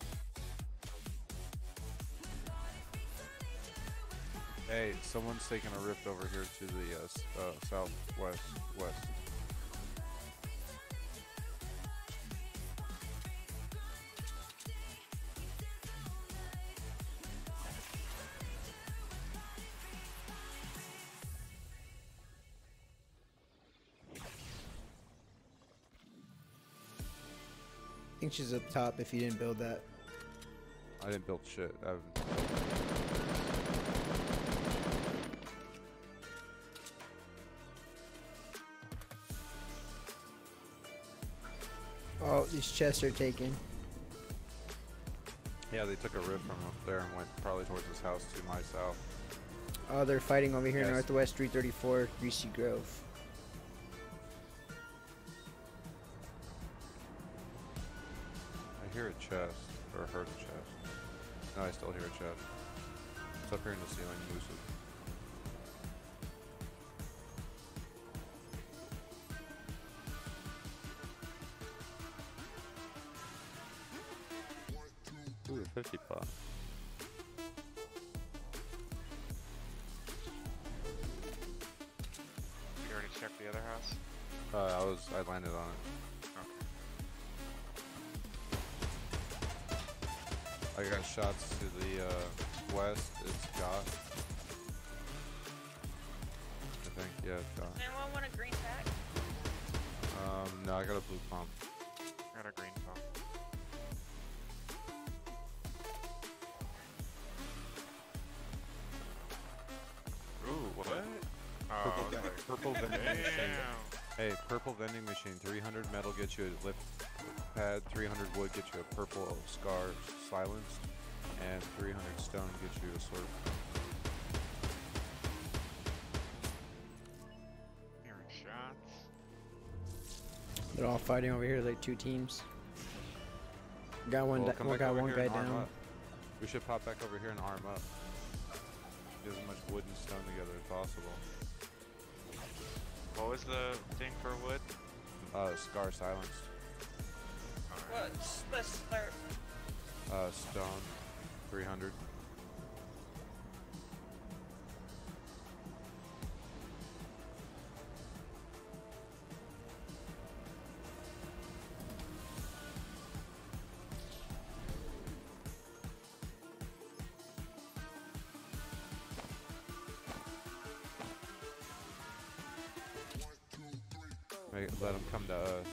Hey, someone's taking a rift over here to the southwest west. I think she's up top if you didn't build that. I didn't build shit. Oh, these chests are taken. Yeah, they took a rift from up there and went probably towards this house to my south. Oh, they're fighting over here, Yes. northwest 334, Greasy Grove. I hear a chest, or heard a chest. No, I still hear a chest. It's up here in the ceiling, elusive. Ooh, 50 pot. You already checked the other house? I landed on it. I got shots to the west. It's got. I think, yeah, it's got. Anyone want a green pack? No, I got a blue pump. Got a green pump. Ooh, what? Oh, okay. Purple vending machine. Damn. Hey, purple vending machine. 300 metal gets you a lift pad. 300 wood gets you a purple scar silenced, and 300 stone gets you a sword. Hearing shots. They're all fighting over here like two teams. Got one, Well, come back got over one here guy and arm down. up. We should pop back over here and arm up. Get as much wood and stone together as possible. What was the thing for wood? Scar silenced. What's the slurp? Stone. 300. Let them come to us.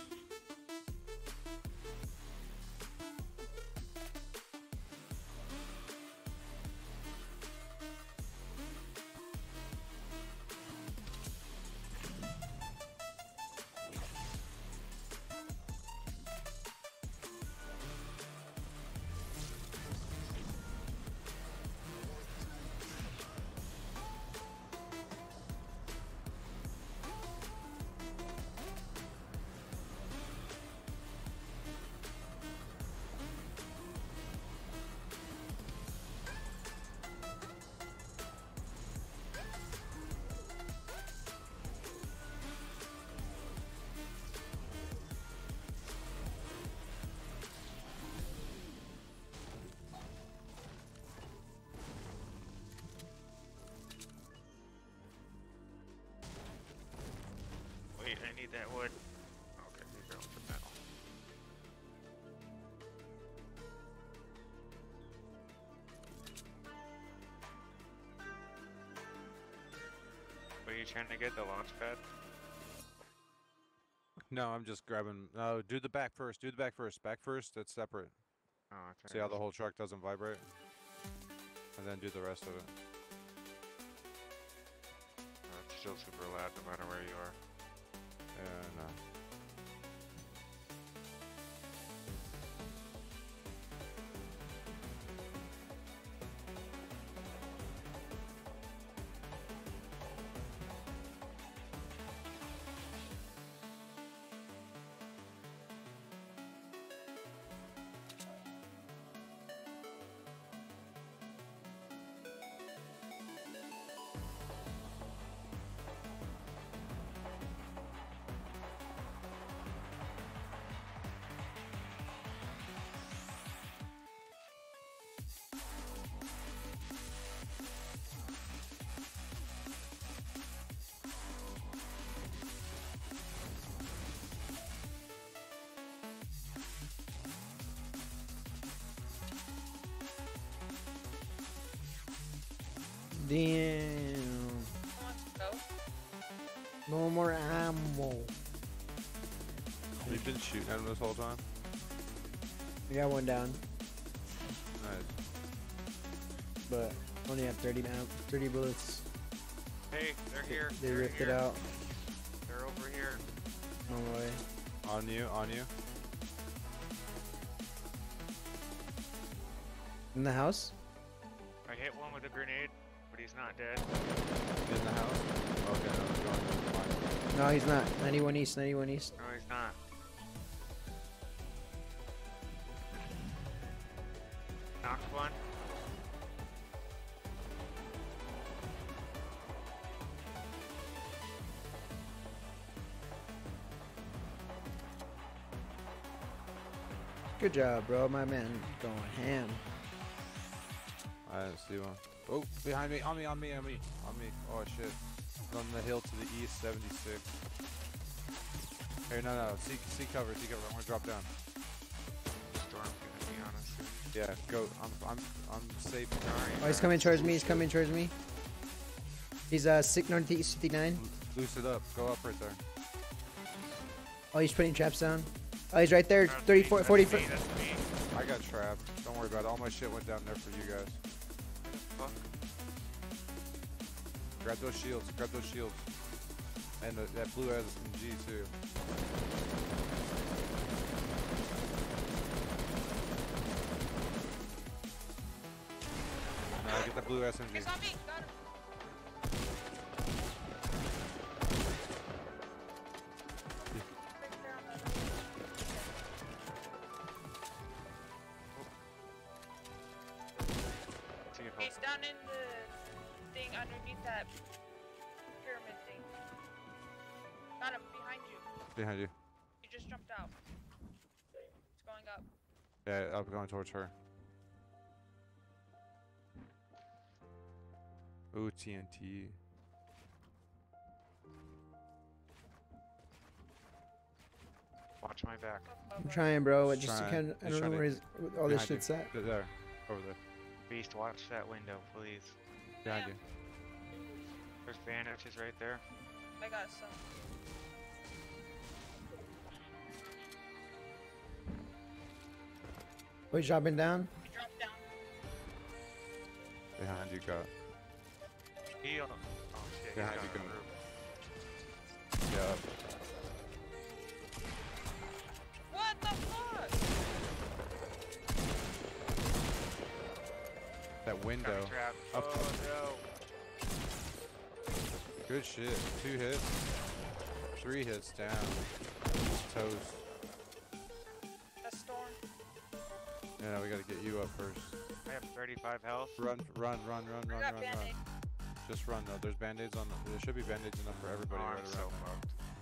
Wait, I need that wood. Okay, here you go, the metal. What are you trying to get, the launch pad? No, I'm just grabbing. No, do the back first. Do the back first. Back first. That's separate. Oh, that's See how the whole truck doesn't vibrate? And then do the rest of it. It's still super loud no matter where you are. And Damn. Let's go. No more ammo. You've been shooting at him this whole time? I got one down, Nice. but only have 30 now. 30 bullets. Hey, they're here. They they're ripped here. it out. They're over here. No way. On you, on you. In the house? I hit one with a grenade, but he's not dead. In the house? Okay, no, he's going to the line. No, he's not. 91 east. 91 east. No, he's not. Knocked one. Good job, bro. My man going ham. I didn't see one. Oh, behind me, on me, on me, on me, on me. Oh shit. On the hill to the east, 76. Hey, no, no, see cover, see cover. I'm gonna drop down. Storm's gonna be on us soon. Yeah, go. I'm safe. Oh, he's coming towards me. He's coming towards me. He's 6 northeast 59. Loose it up. Go up right there. Oh, he's putting traps down. Oh, he's right there. That's 34, me, 40 that's foot. me, that's me. I got trapped. Don't worry about it. All my shit went down there for you guys. Fuck. Grab those shields. Grab those shields. And that blue SMG too. Get that blue SMG. He's on me. Got him. See if He's down in the thing underneath that pyramid thing. Got him behind you. Behind you. He just jumped out. He's going up. Yeah, I'm going towards her. Ooh, TNT. watch my back. I'm trying, bro. It just Trying. I He's don't know trying where to- all this Behind you. shit's at. There. Over there. Beast, watch that window, please. Behind you. There's bandages right there. I got some. Oh, he's dropping down. He dropped down. Behind you, got. Heal. Oh shit. Behind he's you, on the go. roof. Yeah. What the fuck? That Got window. me trapped. Up. Oh no. Good shit. 2 hits. 3 hits down. He's toast. That storm. Yeah, we gotta get you up first. I have 35 health. Run. I got Band-Aid. Just run though. There's band-aids on the, there should be band-aids enough for everybody Oh, right I'm around so there.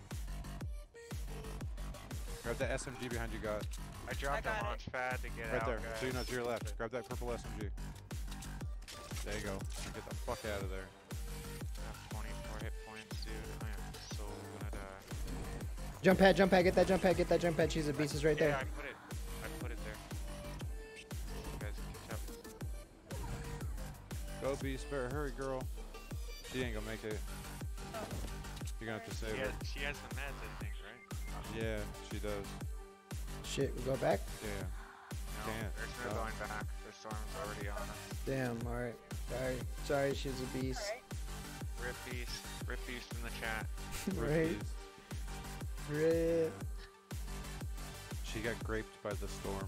fucked. Grab that SMG behind you, got. I dropped got the it. launch pad to get Right out, there. guys. So you know, to your left. Grab that purple SMG. There you go. Get the fuck out of there. I have 24 hit points, dude. I am so gonna die. Jump pad, jump pad. Get that jump pad. Get that jump pad. She's a beast. Is right Yeah, there. I put it there. You guys can catch up. Go be spare. Hurry, girl. She ain't gonna make it. Oh. You're gonna have to save her. She has the meds, I think, right? Yeah, she does. Shit, we go back. Yeah. No, Can't. there's no No. going back. The storm's already on us. Damn. All right. Sorry. She's a beast. Alright. Rip beast in the chat. Right. Rookies. Rip. She got graped by the storm.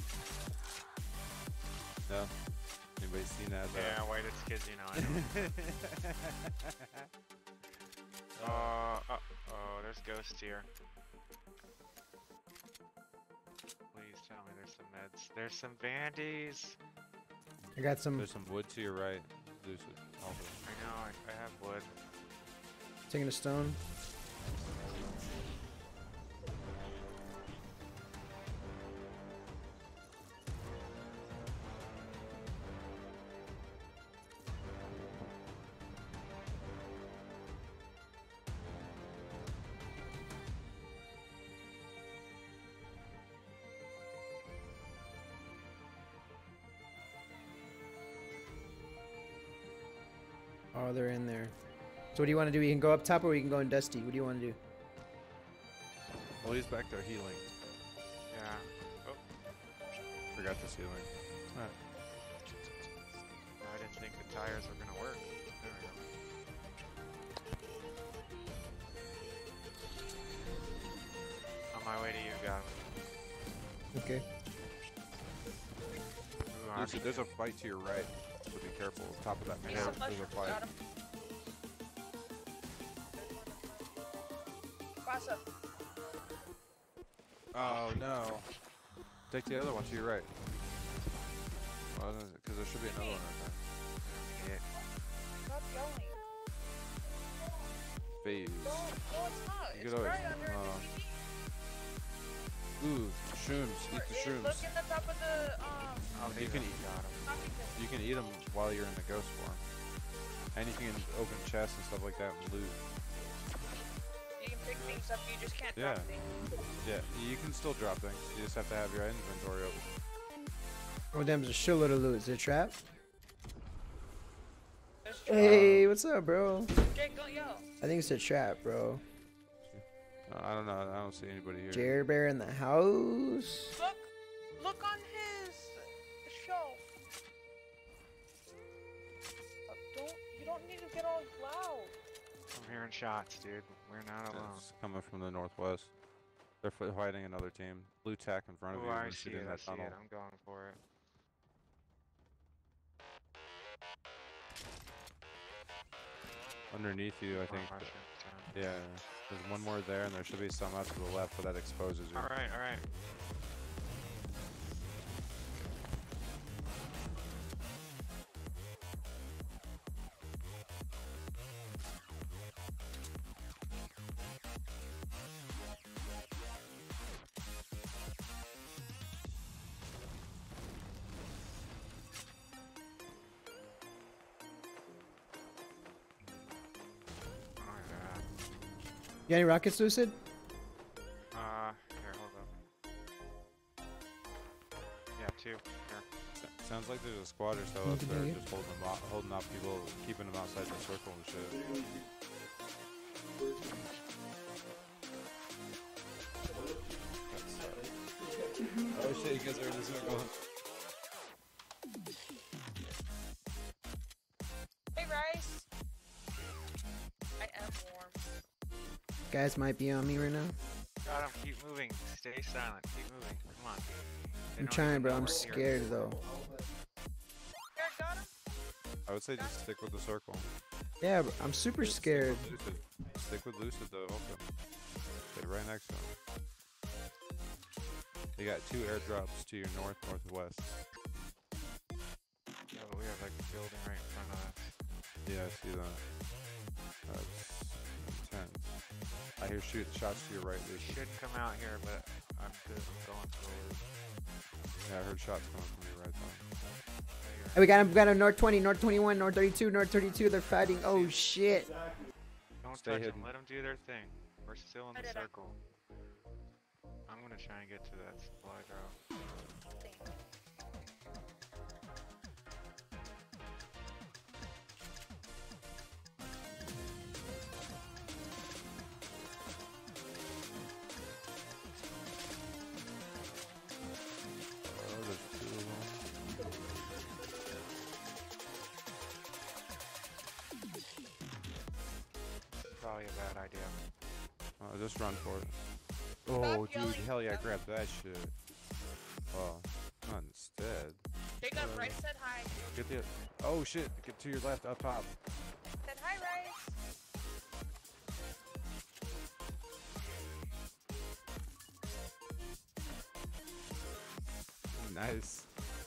No? Anybody seen that? Yeah, whitest kids, you know. I know. Oh, there's ghosts here. Please tell me there's some meds. There's some bandies. I got some. There's some wood to your right. There's also. I know, I have wood. Taking a stone. Oh, they're in there. So what do you want to do? We can go up top or we can go in Dusty. What do you want to do? Well, he's back there healing. Yeah. Oh, Forgot this healing. Alright. I didn't think the tires were gonna work. There we go. On my way to you, guys. Okay. Ooh, Lucy, there's a fight to your right, so be careful. Top of that Need hill, some there's a mushrooms, fight. got 'em. Pasa. Oh no. Take the other one to your right. Because there should be another one right Yeah. Stop yelling. there. Phase. No, it's not. You It's could always- right under the TV. Ooh, shrooms. Eat the shrooms. Look in the top of the Oh, You can eat. got him. coffee cup. You can eat them while you're in the ghost form. And you can open chests and stuff like that and loot. You can pick things up. You just can't Yeah. drop things. Yeah, you can still drop things. You just have to have your inventory open. Oh, damn, there's a shitload of loot. Is it a trap? There's Hey, what's up, bro? Jake, don't yell. I think it's a trap, bro. I don't know. I don't see anybody here. Jerry Bear in the house. Look on his shelf. You don't need to get all loud. I'm hearing shots, dude. We're not alone. It's coming from the northwest. They're fighting another team. Blue tack in front of Oh, you. I You see shoot in it. I that see tunnel. it. I'm going for it. Underneath you, I think. Oh, mushrooms down. Yeah, there's one more there, and there should be some out to the left, but that exposes you. All right, all right. Oh, yeah. You got any rockets, Lucid? Here, hold up. Yeah, 2. Here. Sounds like there's a squad or so up there just holding off people, keeping them outside the circle and shit. Oh shit, you guys are in the circle. Hey, Rice. I am warm. Guys might be on me right now. Got him. Keep moving. Stay silent. Keep moving. Come on. They I'm don't trying, even bro. know I'm we're here. scared though. Here, got him. I would say just stick with the circle. Yeah, bro, I'm super scared. Stick with Lucid though, okay. Stay right next to him. They got 2 airdrops to your north, northwest. Yeah, but we have like a building right in front of us. Yeah, I see that. That's intense. I hear shots to your right, Lucid. Should come out here, but I'm good. I'm going forward. Yeah, I heard shots coming from your right though. Hey, we got him north 20, north 21, north 32, north 32. They're fighting. Oh shit. Don't Stay touch hidden. them. Let them do their thing. We're still in I the did it. circle. I'm gonna try and get to that supply drop. Oh, there's 2 of them. Probably a bad idea. Just run for it. Oh, dude, yelling. hell yeah, grab that shit. Well, not instead. Jake up. Rice said hi. Get the. Oh shit! Get to your left, up top. Said hi, Rice. Nice.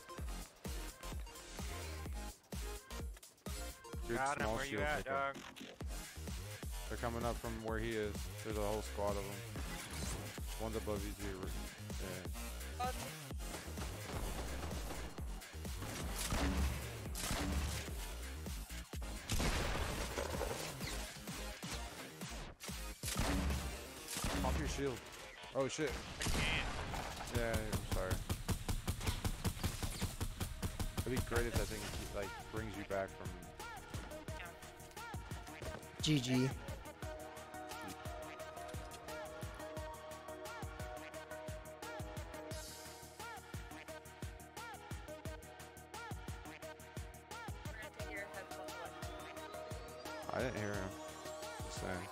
Good Got him. small Where you shield at, pickup. dog? They're coming up from where he is. There's a whole squad of them. One's above you to your. Yeah. Oh, Pop your shield. Oh shit. I can't. Yeah, I'm sorry. It'd be great if that thing like brings you back from. GG. We're gonna take your headphones away. I didn't hear him. Just saying.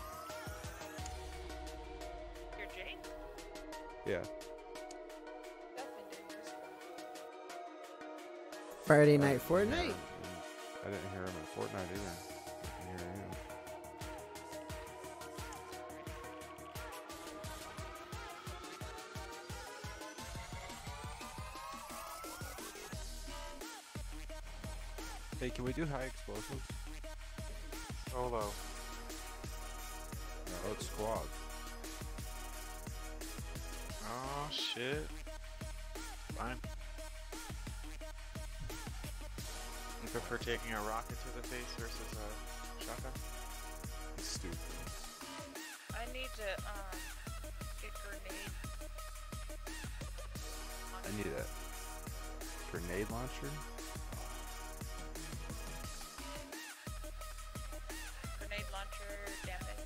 You're Jake? Yeah. That's been dangerous. Friday night Fortnite. I didn't hear him at Fortnite either. I didn't hear him. Hey, can we do high explosives? Solo. No, it's squad. Oh shit. Fine. You prefer taking a rocket to the face versus a shotgun? It's stupid. I need to get grenade. I need a grenade launcher. Grenade launcher damage.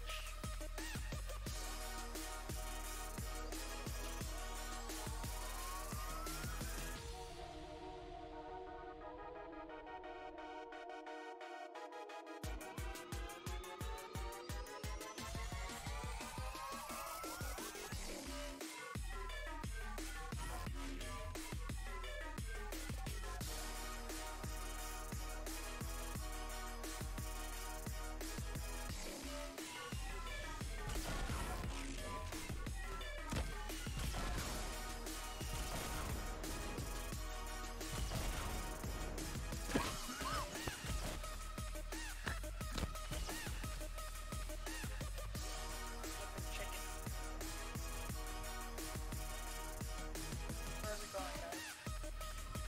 Flippin' chicken. Where are we going, guys?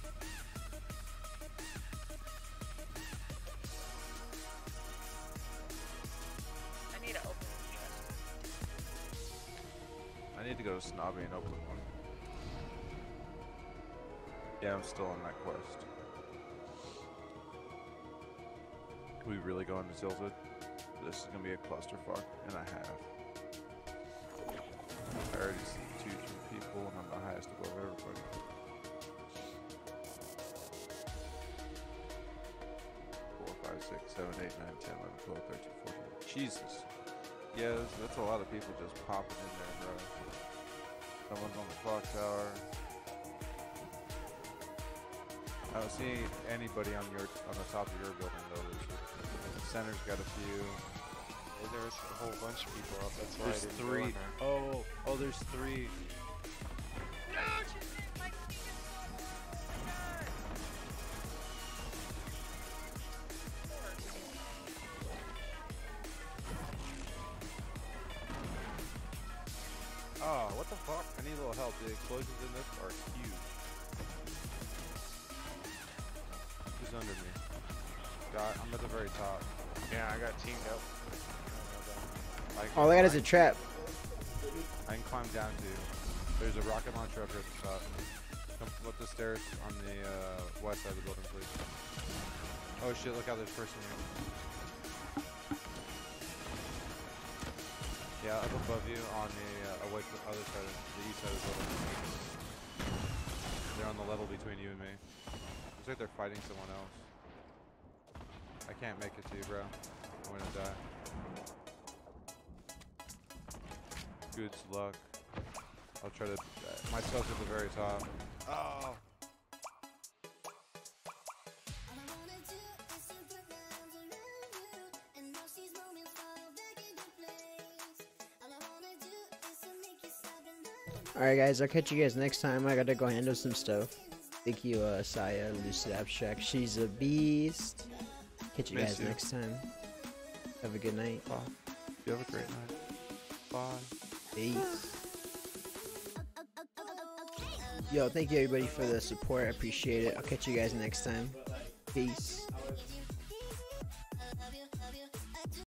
I need to open this chest. I need to go to Snobby and open one. Yeah, I'm still on that quest. Can we really go into Tilted? This is gonna be a clusterfuck and a half. I already see 2 people and I'm the highest above everybody. 4, 5, 6, 7, 8, 9, 10, 11, 12, 13, 14. Jesus. Yeah, that's a lot of people just popping in there, bro. Someone's on the clock tower. I don't see anybody on the top of your building though. The center's got a few. Hey, there's a whole bunch of people up. That's why I There's didn't go 3. in there. Oh, there's 3. No, she didn't like me. Oh, what the fuck? I need a little help. The explosions in this are huge. Who's under me? God, I'm at the very top. Yeah, I got teamed up. All I got is a trap. I can climb down to. There's a rocket launcher up here at the top. Come up the stairs on the west side of the building, please. Oh shit, look how there's a person here. Yeah, up above you on the away from the other side, the east side of the building. They're on the level between you and me. Looks like they're fighting someone else. I can't make it to you, bro. I'm gonna die. Good luck. I'll try to. My stuff's at the very top. Oh! Alright guys, I'll catch you guys next time. I gotta go handle some stuff. Thank you, Saya, Lucid Abstract. She's a beast. Catch you Miss guys you. next time. Have a good night. Bye. You have a great night. Bye. Peace. Yo, thank you everybody for the support. I appreciate it. I'll catch you guys next time. Peace.